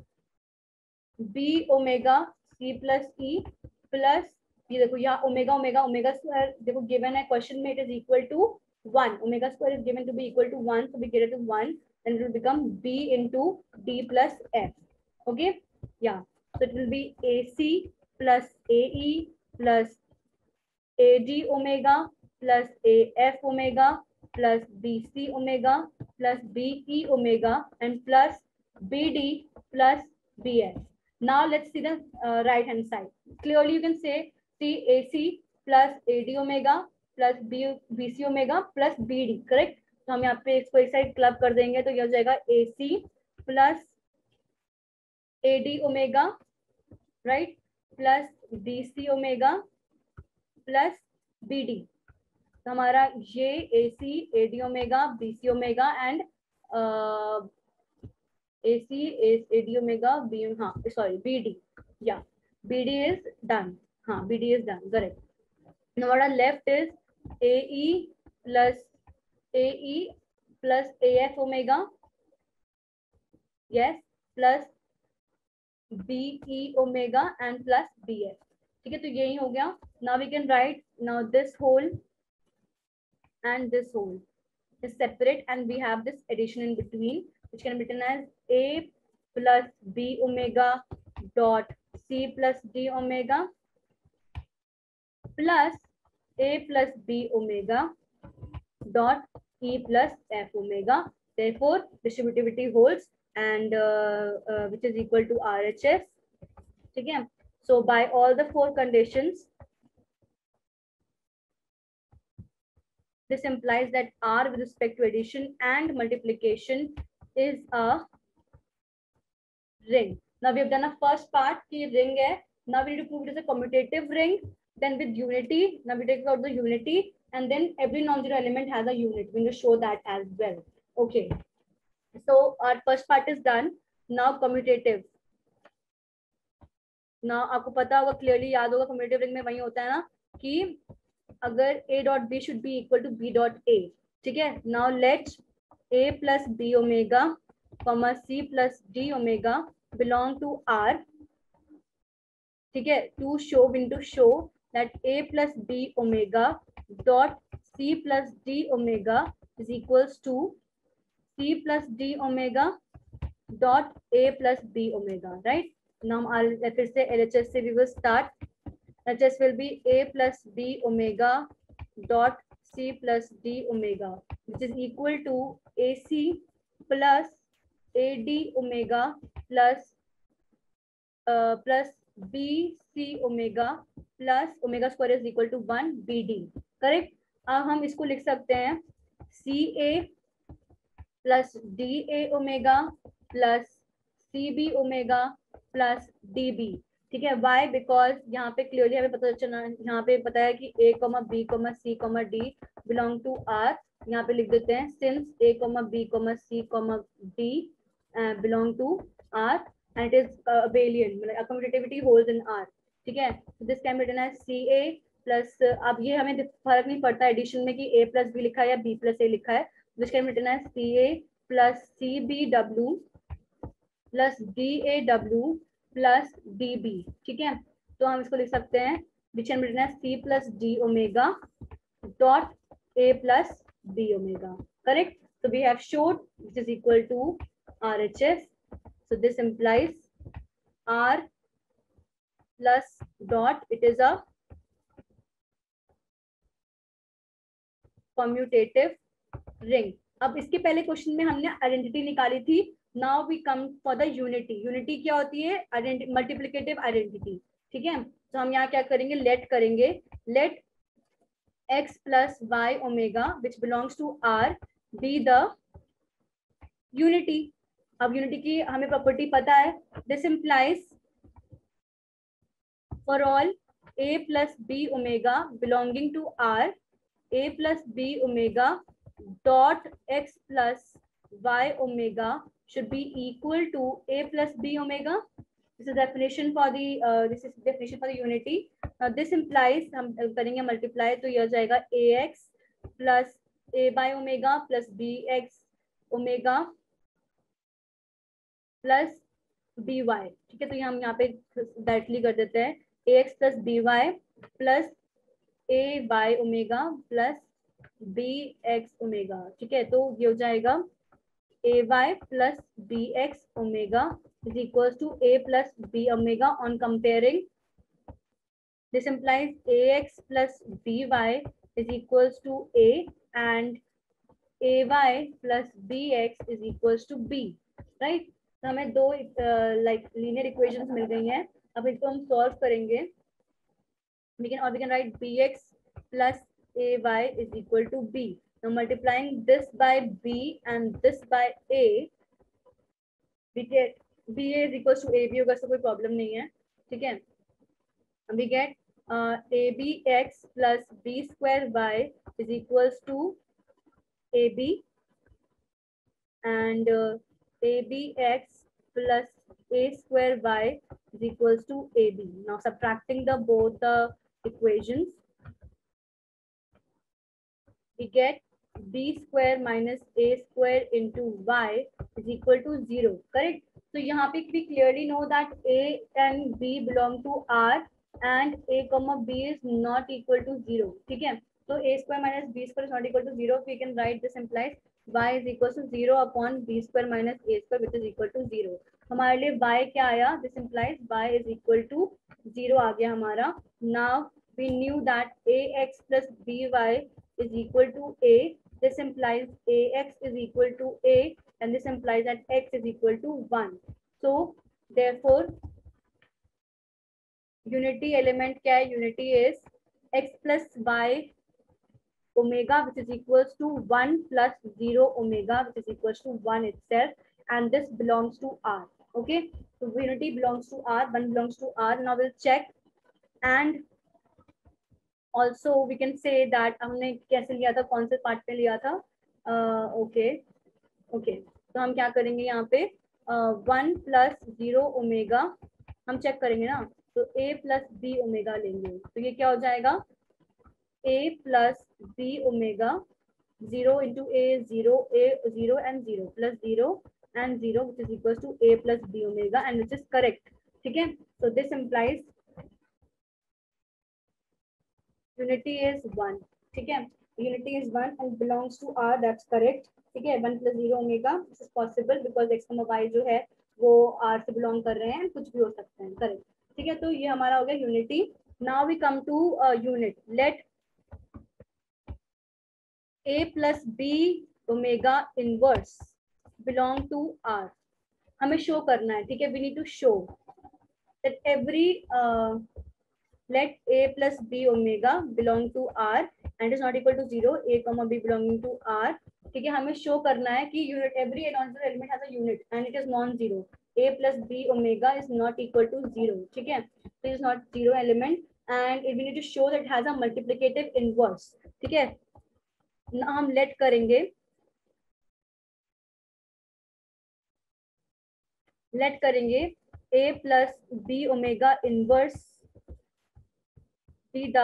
B omega C plus E plus ये देखो यहाँ ओमेगा ओमेगा ओमेगा स्क्वायर देखो गिवन है क्वेश्चन में, it is equal to one. Omega square is given to be equal to one, so we get it to one and it will become B into D plus F. Okay, yeah, so it will be A C plus A E plus A D omega plus A F omega plus B C omega plus B E omega and plus B D plus B F. Now let's see the uh, right hand side. Clearly you can say C A C plus A D omega plus B B C omega plus B D, correct? तो हम यहाँ पे इसको एक साइड क्लब कर देंगे तो ये हो जाएगा A C plus A D omega, right? Plus B C omega plus B D. तो हमारा ये A C, A D omega, B C omega and uh, A C is A D omega, B, हाँ, sorry, B D. Yeah, B D is done. हाँ, B D is done. Correct. Now what are left is A E plus A E plus A F omega. Yes, plus B E omega and plus B F. ठीक है, तो यही हो गया. Now we can write now this whole and this whole is separate and we have this addition in between, which can be written as A plus B omega dot C plus D omega plus A plus B omega dot E plus F omega. Therefore, distributivity holds and uh, uh, which is equal to R H S. Okay. So by all the four conditions, this implies that R with respect to addition and multiplication is a ring. Now we have done a first part ki ring hai. Now we need to prove it as a commutative ring. Then with unity, now we take out the unity and then every non-zero element has a unit. We will show that as well. Okay. So our first part is done. Now commutative. Now आपको पता होगा clearly याद होगा commutative ring में वही होता है ना कि अगर A dot B should be equal to B dot A. ठीक है. Now let A plus B omega comma C plus D omega belong to R. ठीक है. To show into show that A plus B omega dot C plus D omega is equals to C plus D omega dot A plus B omega, right? Now I'll फिर से L H S से we will start. L H S will be A plus B omega dot C plus D omega, which is equal to A C plus A D omega plus uh, plus B C omega plus omega square is equal to one B D. Correct? अब हम इसको लिख सकते हैं C A plus D A omega plus C B omega plus D B. ठीक है. Why? Because यहाँ पे clearly हमें पता चला, यहाँ पे पता है कि A, B, C, D belong to R. यहाँ पे लिख देते हैं since A, B, C, D uh, belong to R and it is uh, abelian, मतलब commutativity holds in R. ठीक है. So this can be written as C A plus uh, अब ये हमें फर्क नहीं पड़ता एडिशन में कि A plus B लिखा है या B plus A लिखा है. Which can be written as C A plus C B W plus D A W plus D B. ठीक है. तो हम इसको लिख सकते हैं which can be written as C plus D omega dot A plus B omega. Correct? So we have showed which is equal to R H S. So this implies R plus dot, it is a commutative ring. अब इसके पहले क्वेश्चन में हमने आइडेंटिटी निकाली थी. Now we come for the unity. Unity क्या होती है? Identity, multiplicative identity. ठीक है. तो हम यहाँ क्या करेंगे? Let करेंगे. Let x plus y omega which belongs to R be the unity. अब unity की हमें प्रॉपर्टी पता है. This implies for all A plus B omega belonging to R, A plus B omega dot x plus y omega should be equal to A plus B omega. This is definition for the uh, this is definition for the unity. Now this implies हम करेंगे multiply तो यह जाएगा ax plus a by omega plus bx omega plus by. ठीक है. तो ये हम यहाँ पे डायरेक्टली कर देते हैं ax plus by plus a by omega plus bx omega. ठीक है. तो ये हो जाएगा ay plus bx omega is equals to a plus b omega on comparing. This implies ax plus by is equals to a and ay plus bx is equals to b, right? तो हमें दो लाइक लीनियर इक्वेशंस मिल गई हैं. अब इसको हम सॉल्व करेंगे. We can or we can write bx plus ay is equal to b. Now multiplying this by b and this by a, we get ba is equals to ab होगा, so कोई प्रॉब्लम नहीं है. ठीक है. We get uh, abx plus b square y is equals to ab, and uh, abx plus a square y is equals to ab. Now subtracting the both the equations, we get b square minus a square into y is equal to zero. Correct? So यहाँ पे we clearly know that a and b belong to R and a comma b is not equal to zero. ठीक है? So a square minus b square is not equal to zero. We can write this implies y is equal to zero upon b square minus a square, which is equal to zero. हमारे लिए y क्या आया? This implies y is equal to zero आ गया हमारा. Now we knew that ax plus by is equal to a. This implies ax is equal to a, and this implies that x is equal to one. So therefore unity element क्या है? Unity is x plus y omega, which is equals to one plus zero omega, which is equals to one itself, and this belongs to R. Okay, so unity belongs to R, one belongs to R. Now we'll check, and also we can say that हमने कैसे लिया था, कौन से पार्ट पे लिया था. ओके ओके तो हम क्या करेंगे यहाँ पे, वन प्लस जीरो ओमेगा हम चेक करेंगे ना, तो a प्लस बी ओमेगा लेंगे. तो ये क्या हो जाएगा, a plus b omega, zero into a zero, a zero and zero plus zero and zero, which is equal to a plus b omega, and which is correct. ठीक है. So this implies unity is one. ठीक है. Unity is one and belongs to R. That's correct. ठीक है. one plus zero omega. This is possible because x comma y जो है वो R से belong कर रहे हैं, कुछ भी हो सकते हैं. Correct. ठीक है. तो ये हमारा हो गया unity. Now we come to uh, unit. Let a plus b omega inverse belong to R. हमें show करना है. ठीक है. We need to show that every uh, let a plus b omega belong to R and is not equal to zero, a comma b belonging to R. ठीक है. हमें शो करना है कि unit every non-zero element has a unit and it is non-zero. a plus b omega is not equal to zero. ठीक है. So it is not zero element and we need to show that it has a multiplicative inverse. ठीक है. ना हम let करेंगे, let करेंगे a plus b omega inverse be the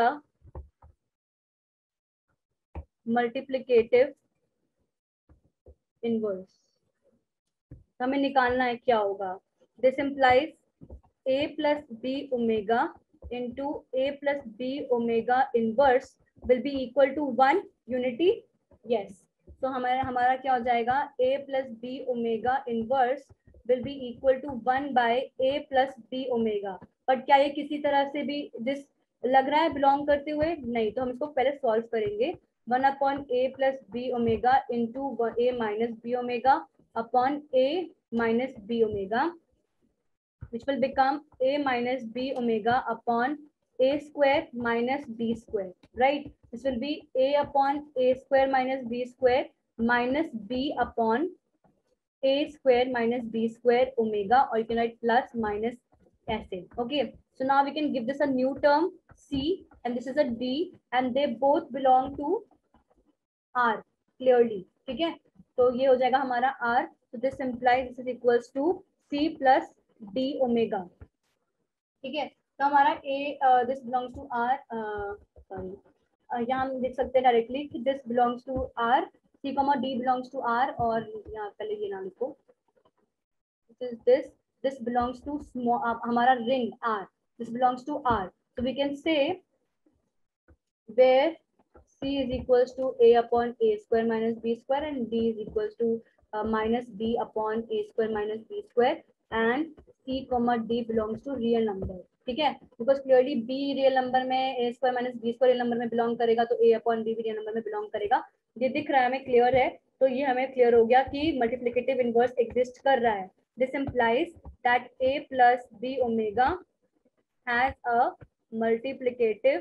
multiplicative inverse. हमें निकालना है क्या होगा. This implies a plus b omega into a plus b omega inverse will be equal to one. Unity. Yes. So हमारा हमारा क्या हो जाएगा, a plus b omega inverse will be equal to one by a plus b omega. But क्या ये किसी तरह से भी this लग रहा है बिलोंग करते हुए? नहीं. तो हम इसको पहले सॉल्व करेंगे. One upon a plus b omega into a minus b omega upon a minus b omega, which will become a minus b omega upon a square minus b square. Right? This will be a upon a square minus b square minus b upon a square minus b square omega, or you can write plus minus ऐसे. Okay. So now we can give this a new term C, and this is a D, and they both belong to R clearly. ठीक है. तो ये हो जाएगा हमारा R. So this implies this is equals to C plus D omega. ठीक है. तो हमारा A uh, this belongs to R. uh, sorry uh, यहाँ हम देख सकते हैं डायरेक्टली कि this belongs to R, C comma D belongs to R, और यहाँ पहले ये नाम लिखो. This is this this belongs to small uh, हमारा ring R. This belongs to R. So we can say where C is equals to a upon a square minus b square and d is equals to uh, minus b upon a square minus b square, and C comma D belongs to real number. ठीक है. Because clearly b real number में a square minus b square real number में belong करेगा, तो a upon b भी real number में belong करेगा. ये दिख रहा है हमें, क्लियर है. तो ये हमें क्लियर हो गया कि मल्टीप्लिकेटिव इनवर्स एग्जिस्ट कर रहा है. This implies that A plus B omega has a multiplicative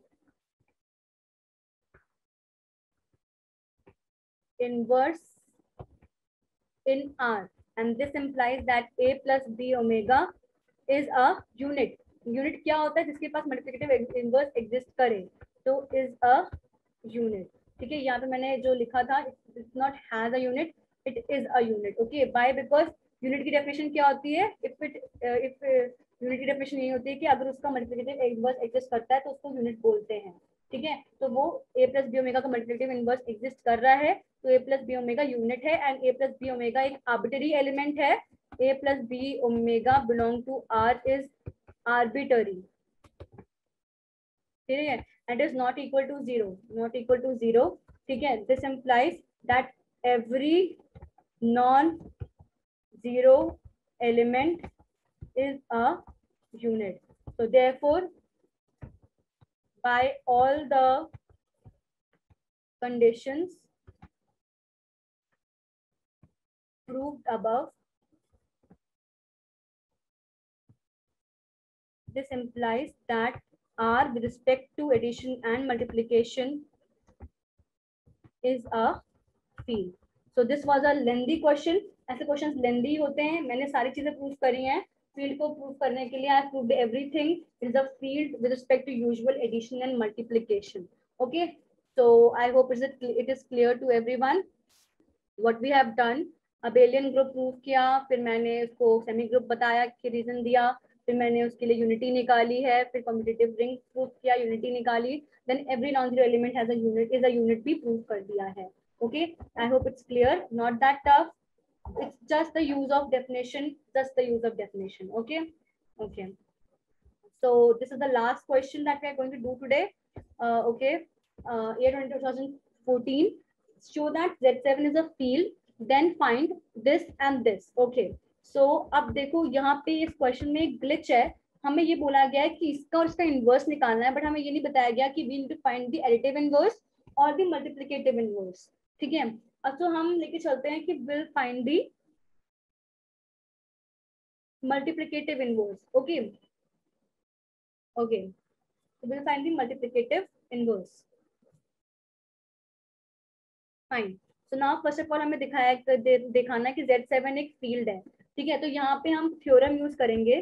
inverse in R, and this implies that A plus B omega is a unit. Unit क्या होता है? जिसके पास multiplicative inverse exist करे, तो is a unit. ठीक है, यहाँ पे मैंने जो लिखा था, it's not has a unit, it is a unit. Okay, why? Because unit की definition क्या होती है? If it uh, if uh, unit की definition यही होती है कि अगर उसका multiplicative inverse exist करता है तो उसको unit बोलते हैं. ठीक है, तो वो a plus b omega का multiplicative inverse exist कर रहा है, तो a plus b omega unit है, and a plus b omega एक arbitrary element है. a plus b omega belong to R is arbitrary. ठीक है, and is not equal to zero, not equal to zero. ठीक है, this implies that every non zero element is a unit. So therefore, by all the conditions proved above, this implies that R with respect to addition and multiplication is a field. So this was a lengthy question. ऐसे questions lengthy होते हैं. मैंने सारी चीजें prove करी हैं. Field को prove करने के लिए I proved everything. It is a field with respect to usual addition and multiplication. Okay. So I hope it is it is clear to everyone what we have done. abelian group prove किया, फिर मैंने उसको semi group बताया कि reason दिया, फिर मैंने उसके लिए यूनिटी निकाली है, फिर कम्यूटेटिव रिंग प्रूव किया, यूनिटी निकाली, then every non zero element has a unit is a unit भी प्रूव कर दिया है. Okay, I hope it's clear, not that tough, it's just the use of definition, just the use of definition. Okay, okay, so this is the last question that we are going to do today. uh, okay, uh, year twenty fourteen, show that Z seven is a field, then find this and this. Okay, so अब देखो यहाँ पे इस क्वेश्चन में एक ग्लिच है. हमें ये बोला गया है कि इसका और इसका इनवर्स निकालना है, बट हमें ये नहीं बताया गया कि we need to find the additive inverse और द मल्टीप्लिकेटिव इनवर्स. ठीक है, अब तो हम लेके चलते हैं कि will find the multiplicative inverse. Okay, okay, so we'll find the multiplicative inverse. Fine. So now first of all हमें दिखाया दे, दिखाना है कि Z सेवन एक फील्ड है. ठीक है, तो यहाँ पे हम थ्योरम यूज करेंगे.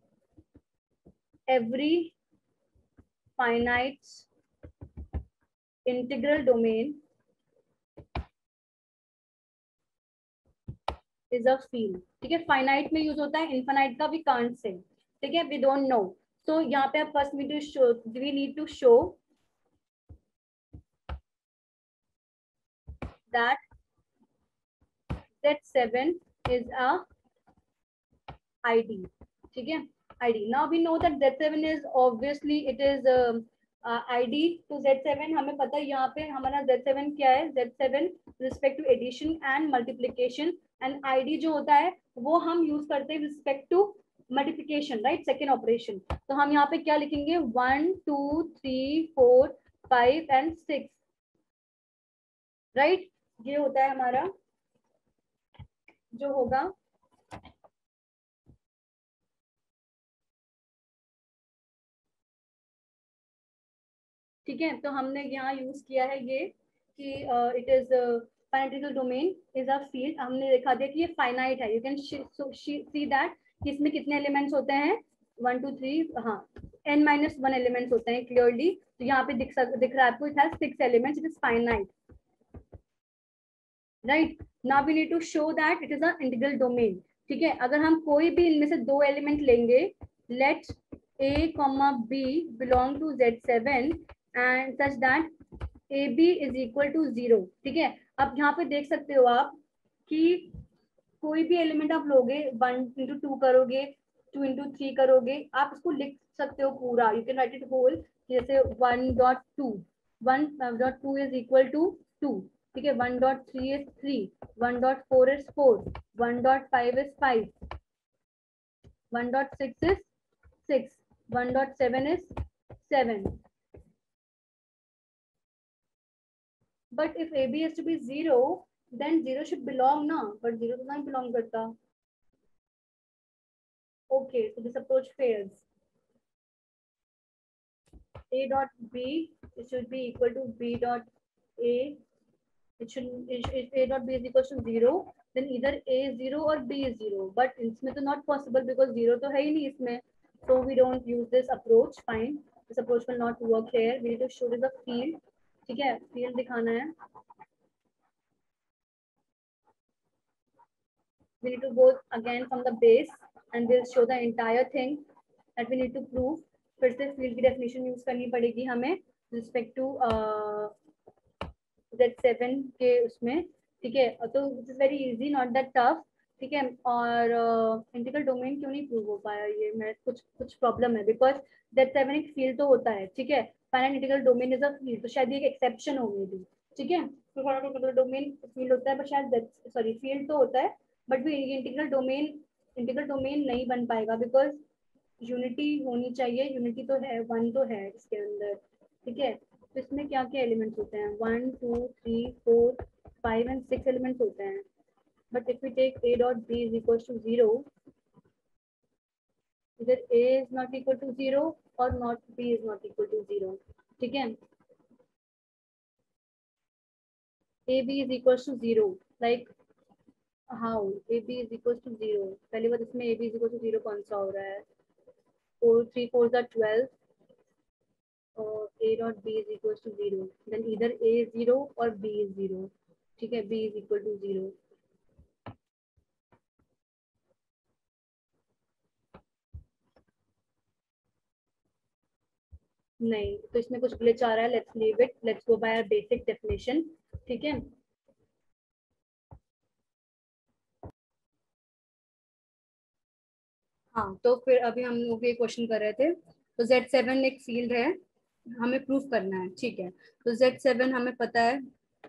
Every finite integral domain is a field. ठीक है, फाइनाइट में यूज होता है, इनफाइनाइट का वी कांट से. ठीक है, वी डोंट नो. तो यहाँ पे आप first we to show we need to show that Z seven is a I D. ठीक है, I D. Now we know that Z seven is obviously it is uh, uh, I D to Z seven. हमें पता है यहाँ पे हमारा Z seven क्या है. Z seven respect to addition and multiplication, and I D जो होता है वो हम यूज करते हैं respect to multiplication, right? Second operation. तो हम यहाँ पे क्या लिखेंगे? one, two, three, four, five and six, right? ये होता है हमारा जो होगा ठीक है. तो हमने यहाँ यूज किया है ये कि it is finite domain is a field. हमने दिखा दिया कि ये फाइनाइट है. यू कैन सी दैट कि इसमें कितने एलिमेंट्स होते हैं? वन टू थ्री, हाँ, एन माइनस वन एलिमेंट्स होते हैं क्लियरली. तो यहाँ पे दिख सक दिख रहा है आपको, it has six elements, it is finite, right. Now we need to show that it is a integral domain. ठीक है, अगर हम कोई भी इनमें से दो एलिमेंट लेंगे, let a comma b belong to Z seven and such that A B is equal to zero. ठीक है, अब यहाँ पे देख सकते हो आप कि कोई भी एलिमेंट आप लोगे, वन इंटू टू करोगे, टू इंटू थ्री करोगे, आप इसको लिख सकते हो पूरा. You can write it whole, जैसे one dot two, one dot two is equal to two. ठीक है, one dot three is three, one dot four is four, one dot five is five, one dot six is six, one dot seven is seven. But if A B has to be zero, then zero should belong ना, but zero तो नहीं belong करता. Okay, so this approach fails. A dot B, it should be equal to B dot A. It should, if A dot B is equal to zero, then either A is zero or B is zero. But इसमें तो not possible because zero तो है ही नहीं इसमें. So we don't use this approach. Fine. This approach will not work here. We need to show this a field. ठीक है? Field दिखाना है. We need to go again from the base and we'll show the entire thing that we need to prove. फिर से field की definition use करनी पड़ेगी हमें respect to uh, Z seven के उसमें. ठीक है? तो it is very easy, not that tough. ठीक है? और इंटीग्रल uh, डोमेन क्यों नहीं प्रूव हो पाया ये मैं कुछ कुछ प्रॉब्लम है बिकॉज Z seven एक फील्ड तो होता है. ठीक है? Finite integral domain is a field, तो शायद ये एक एक्सेप्शन होगी भी. ठीक है? तो फाइनाइट इंटीग्रल डोमेन फील्ड होता है पर शायद सॉरी फील्ड तो होता है बट भी इंटीग्रल डोमेन इंटीग्रल डोमेन नहीं बन पाएगा बिकॉज यूनिटी होनी चाहिए. यूनिटी तो है, वन तो है इसके अंदर. ठीक है? तो इसमें क्या क्या एलिमेंट्स होते हैं? One two three four five and six elements होते हैं. But if we take a dot b is equals to zero, either a is not equal to zero or not b is not equal to zero. ठीक है? ab is equals to zero. Like how ab is equals to zero? पहली बात इसमें ab is equals to zero कौन सा हो रहा है? four three fours are twelve. Uh, a dot b is equals to zero. Then either a is zero or b is zero. ठीक है? b is equal to zero. नहीं तो इसमें कुछ ग्लिच आ रहा है. Let's leave it. Let's go by our basic definition. ठीक है? हाँ तो फिर अभी हम लोग ये क्वेश्चन कर रहे थे. तो Z seven एक फील्ड है, हमें प्रूफ करना है. ठीक है? तो Z seven हमें पता है.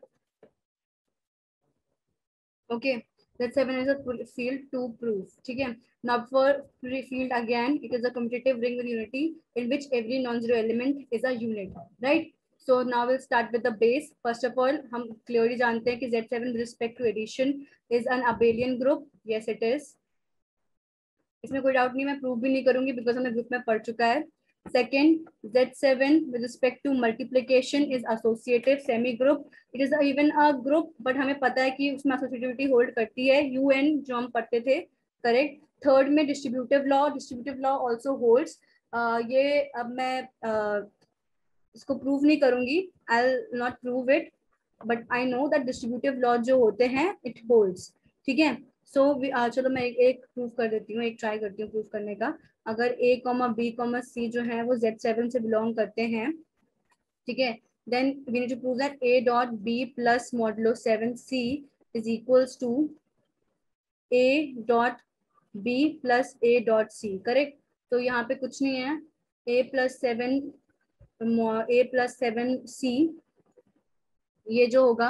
Okay, Z seven is a field to prove. ठीक है? Now for field again, it is a commutative ring unity in which every non-zero element is a unit, right? So now we'll start with the base. First of all, हम clearly जानते हैं कि Z seven with respect to addition is an abelian group. Yes, it is. इसमें कोई डाउट नहीं, मैं प्रूव भी नहीं करूंगी बिकॉज हमें ग्रुप में पढ़ चुका है. Second, Z seven with respect to multiplication is associative semi group. It is even a group but हमें पता है कि उसमें associativity hold करती है. U N जो हम पढ़ते थे, करेक्ट. थर्ड में distributive law. Distributive law also holds. ये अब मैं uh, इसको प्रूव नहीं करूंगी. I will not prove it but I know that distributive law जो होते हैं इट होल्ड्स. ठीक है? सो so, चलो मैं एक, एक प्रूव कर देती हूँ, एक ट्राई करती हूँ प्रूव करने का. अगर a comma b comma c जो है वो Z seven से बिलोंग करते हैं. ठीक है? Then we need to prove that a dot b plus modulo seven c is equals to a dot b plus a dot c. Correct? तो यहाँ पे कुछ नहीं है. a plus seven a plus seven c ये जो होगा.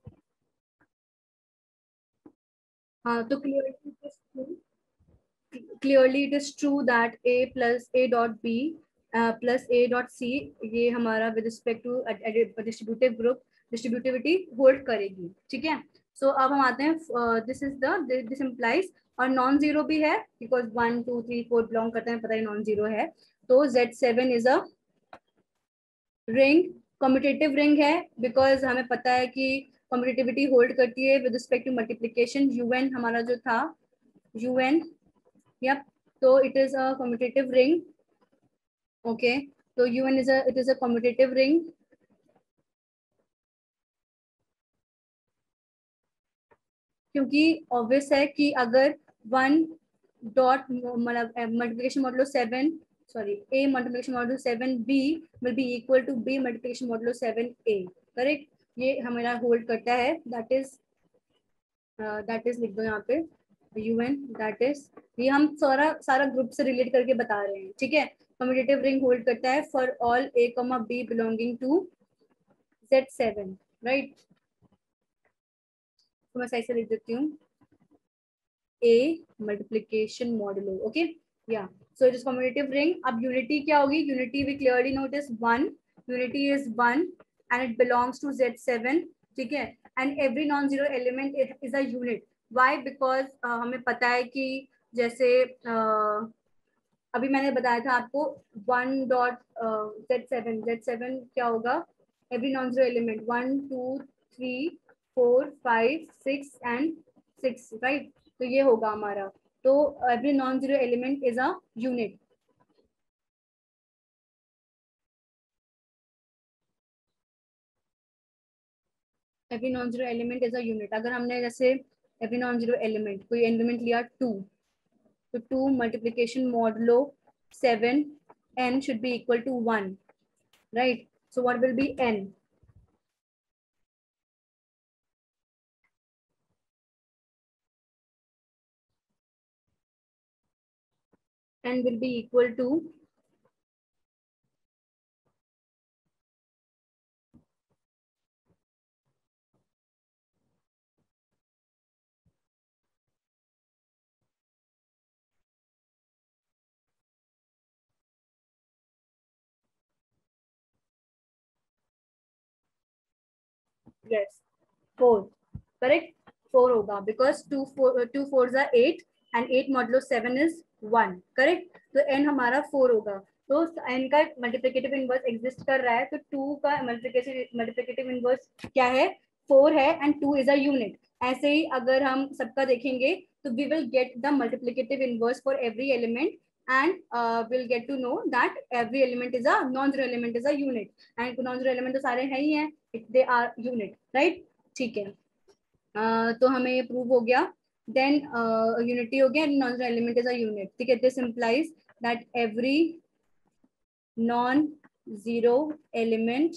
हाँ तो clearly clearly it is true that a plus a dot b uh, plus a dot c ये हमारा with respect to distributive group distributivity hold करेगी. ठीक है? so अब हम आते हैं uh, this is the this implies और नॉन जीरो भी है because one two three four belong करते हैं, पता है नॉन जीरो है. तो Z seven is a ring, commutative ring है because हमें पता है कि commutativity hold करती है with respect to multiplication. un हमारा जो था un. Yep. So it is a commutative ring. Okay. So un is a it is a commutative ring. क्योंकि obvious है कि अगर one dot मतलब multiplication modulo seven sorry a multiplication modulo seven b will be equal to b multiplication modulo seven a. Correct? ये हमारा hold करता है. That is uh, that is लिख दो यहाँ पे un. That is ये हम सारा सारा ग्रुप से रिलेट करके बता रहे हैं. ठीक है? कम्यूटेटिव रिंग होल्ड करता है for all a comma b belonging to Z seven, right? तो मैं सही से लिख देती हूँ a मल्टीप्लिकेशन मॉडुलो. ओके या so it is commutative ring. अब यूनिटी क्या होगी? Unity we clearly note is one. Unity is one and it belongs to Z seven. ठीक है? And every non zero element is a unit. Why? Because हमें पता है कि जैसे uh, अभी मैंने बताया था आपको one dot Z seven Z seven क्या होगा, every non zero element one two three four five six and six, right. तो ये होगा हमारा, तो every non zero element is a unit. Every non zero element is a unit. अगर हमने जैसे एवरी नॉन जीरो एलिमेंट कोई एलिमेंट लिया टू, तो two multiplication modulo seven n should be equal to one, right? So what will be n? N will be equal to yes four, correct? four होगा because two four two fours are eight and eight modulo seven is one, correct? तो n हमारा four होगा। तो n का मल्टीप्लिकेटिव इनवर्स एग्जिस्ट कर रहा है, तो टू का मल्टीप्लिकेशन मल्टीप्लिकेटिव इनवर्स क्या है, फोर है, and two is a unit. ऐसे ही अगर हम सबका देखेंगे तो we will get the multiplicative inverse for every element and uh, we'll get to know that every element is a non-zero element is a unit, and non-zero element तो सारे है ही हैं, they are unit, right? ठीक है, uh, तो हमें ये प्रूव हो गया। देन यूनिटी हो गया, non zero element is a unit, ठीक है। This implies that every non zero element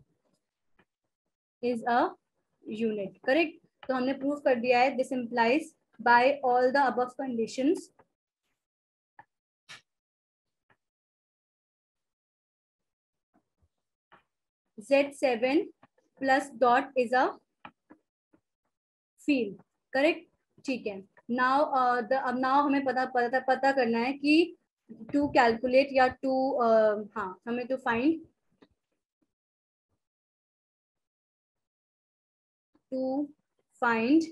is a unit, correct? तो हमने प्रूव कर दिया है। This implies by all the above conditions Z seven plus dot is a field, correct? ठीक है। now uh, the अब now हमें पता पता पता करना है कि to calculate या to uh, हाँ हमें to find to find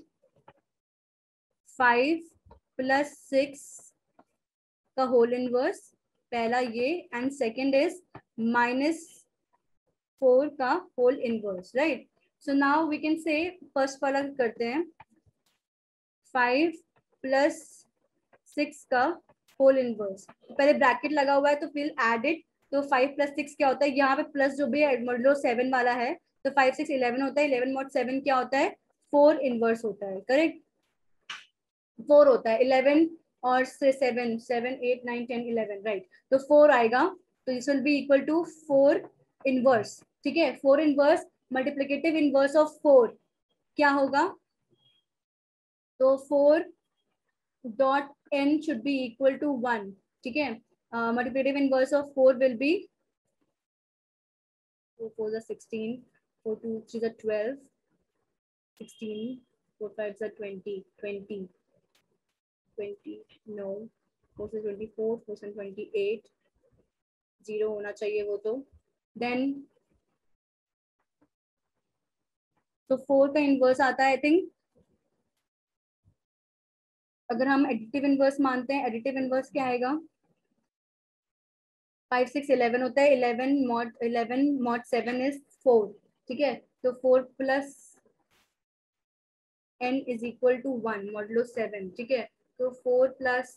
five plus six का होल इनवर्स, पहला ये, and second is minus four का whole inverse, right? So now we can say first वाला करते हैं, फाइव प्लस सिक्स का होल इनवर्स। पहले ब्रैकेट लगा हुआ है तो फिर एड इट, तो फाइव प्लस सिक्स क्या होता है, यहाँ पे प्लस जो भी मॉडुलो सेवन वाला है, तो फाइव सिक्स इलेवन होता है, इलेवन मॉड सेवन क्या होता है, फोर इनवर्स होता है, करेक्ट? फोर होता है, इलेवन और से seven, seven eight nine ten eleven, right? तो फोर आएगा, तो this will be equal to four inverse, ठीक है। Four inverse multiplicative inverse of four क्या होगा, तो four dot n should be equal to one, ठीक है। Multiplicative inverse of four will be four sixteen, four two three twelve, sixteen, four five twenty, twenty, twenty, no, four से ट्वेंटी फोर, फोर से ट्वेंटी एट, जीरो होना चाहिए वो तो। देन तो फोर का इनवर्स आता है, आई थिंक अगर हम एडिटिव इनवर्स मानते हैं, एडिटिव इनवर्स क्या आएगा, फाइव सिक्स इलेवन होता है, eleven mod eleven mod seven is four, ठीक है। तो four plus n is equal to one modulo seven, ठीक है। तो four plus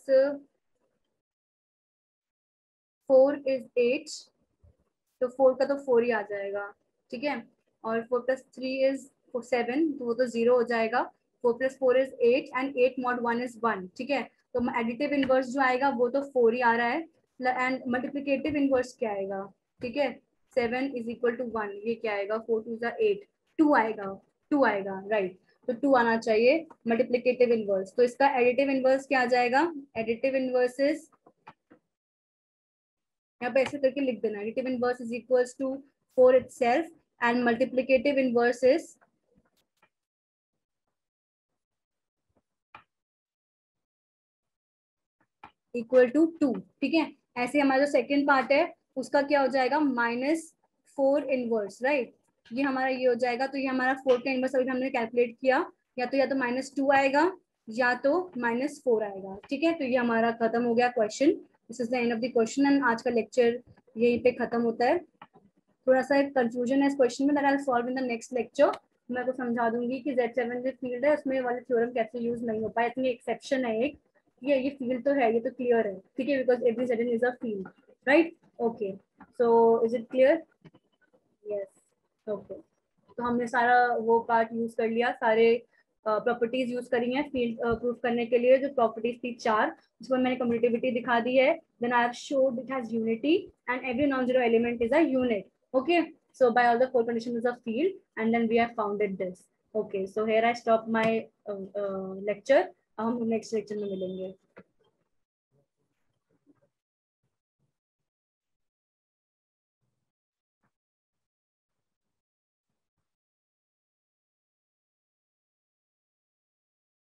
four is eight, तो फोर का तो फोर ही आ जाएगा, ठीक है। और four plus three is seven, तो वो तो जीरो हो जाएगा। Four plus four is eight, and eight mod one is one, ठीक है। तो एडिटिव इनवर्स जो आएगा वो तो फोर ही आ रहा है, एंड मल्टीप्लिकेटिव इनवर्स क्या आएगा, ठीक है, seven is equal to one, ये क्या आएगा, फोर टू जा एट, टू आएगा, टू आएगा, राइट? तो टू आना चाहिए मल्टीप्लिकेटिव इनवर्स। तो इसका एडिटिव इनवर्स क्या आ जाएगा, एडिटिव इनवर्स इज, यहाँ पे ऐसे करके लिख देना, additive inverse is equals to four itself, and multiplicative inverse is equal to two, ठीक है। ऐसे हमारा जो सेकेंड पार्ट है उसका क्या हो जाएगा, माइनस फोर इनवर्स, राइट? ये हमारा ये हो जाएगा, तो ये हमारा फोर का इनवर्स अभी हमने कैलकुलेट किया, या तो या तो माइनस टू आएगा या तो माइनस फोर आएगा, ठीक है। तो ये हमारा खत्म हो गया question. This is the end of the question and आज का लेक्चर यहीं पे खत्म होता है। थोड़ा सा एक कंफ्यूजन है इस क्वेश्चन में, that I solve in the next lecture. मैं आपको समझा दूंगी कि Z सेवन जो फील्ड है उसमें वाले थ्योरम कैसे यूज नहीं हो पाए। इतनी एक्सेप्शन है एक, ये ये फील्ड तो है, ये तो क्लियर है, ठीक है, because every seven is a field, right. Okay, so is it clear? Yes, okay. तो हमने सारा वो पार्ट यूज कर लिया, सारे प्रॉपर्टीज uh, यूज करी हैं फील्ड प्रूफ करने के लिए। जो प्रॉपर्टीज थी चार, उसमें मैंने कम्यूटेटिविटी दिखा दी है। Then I have showed it has unity and every non zero element is a unit. Okay, so by all the four conditions of field, and then we have founded this. Okay, so here I stop my uh, uh, lecture. हम next lecture में मिलेंगे।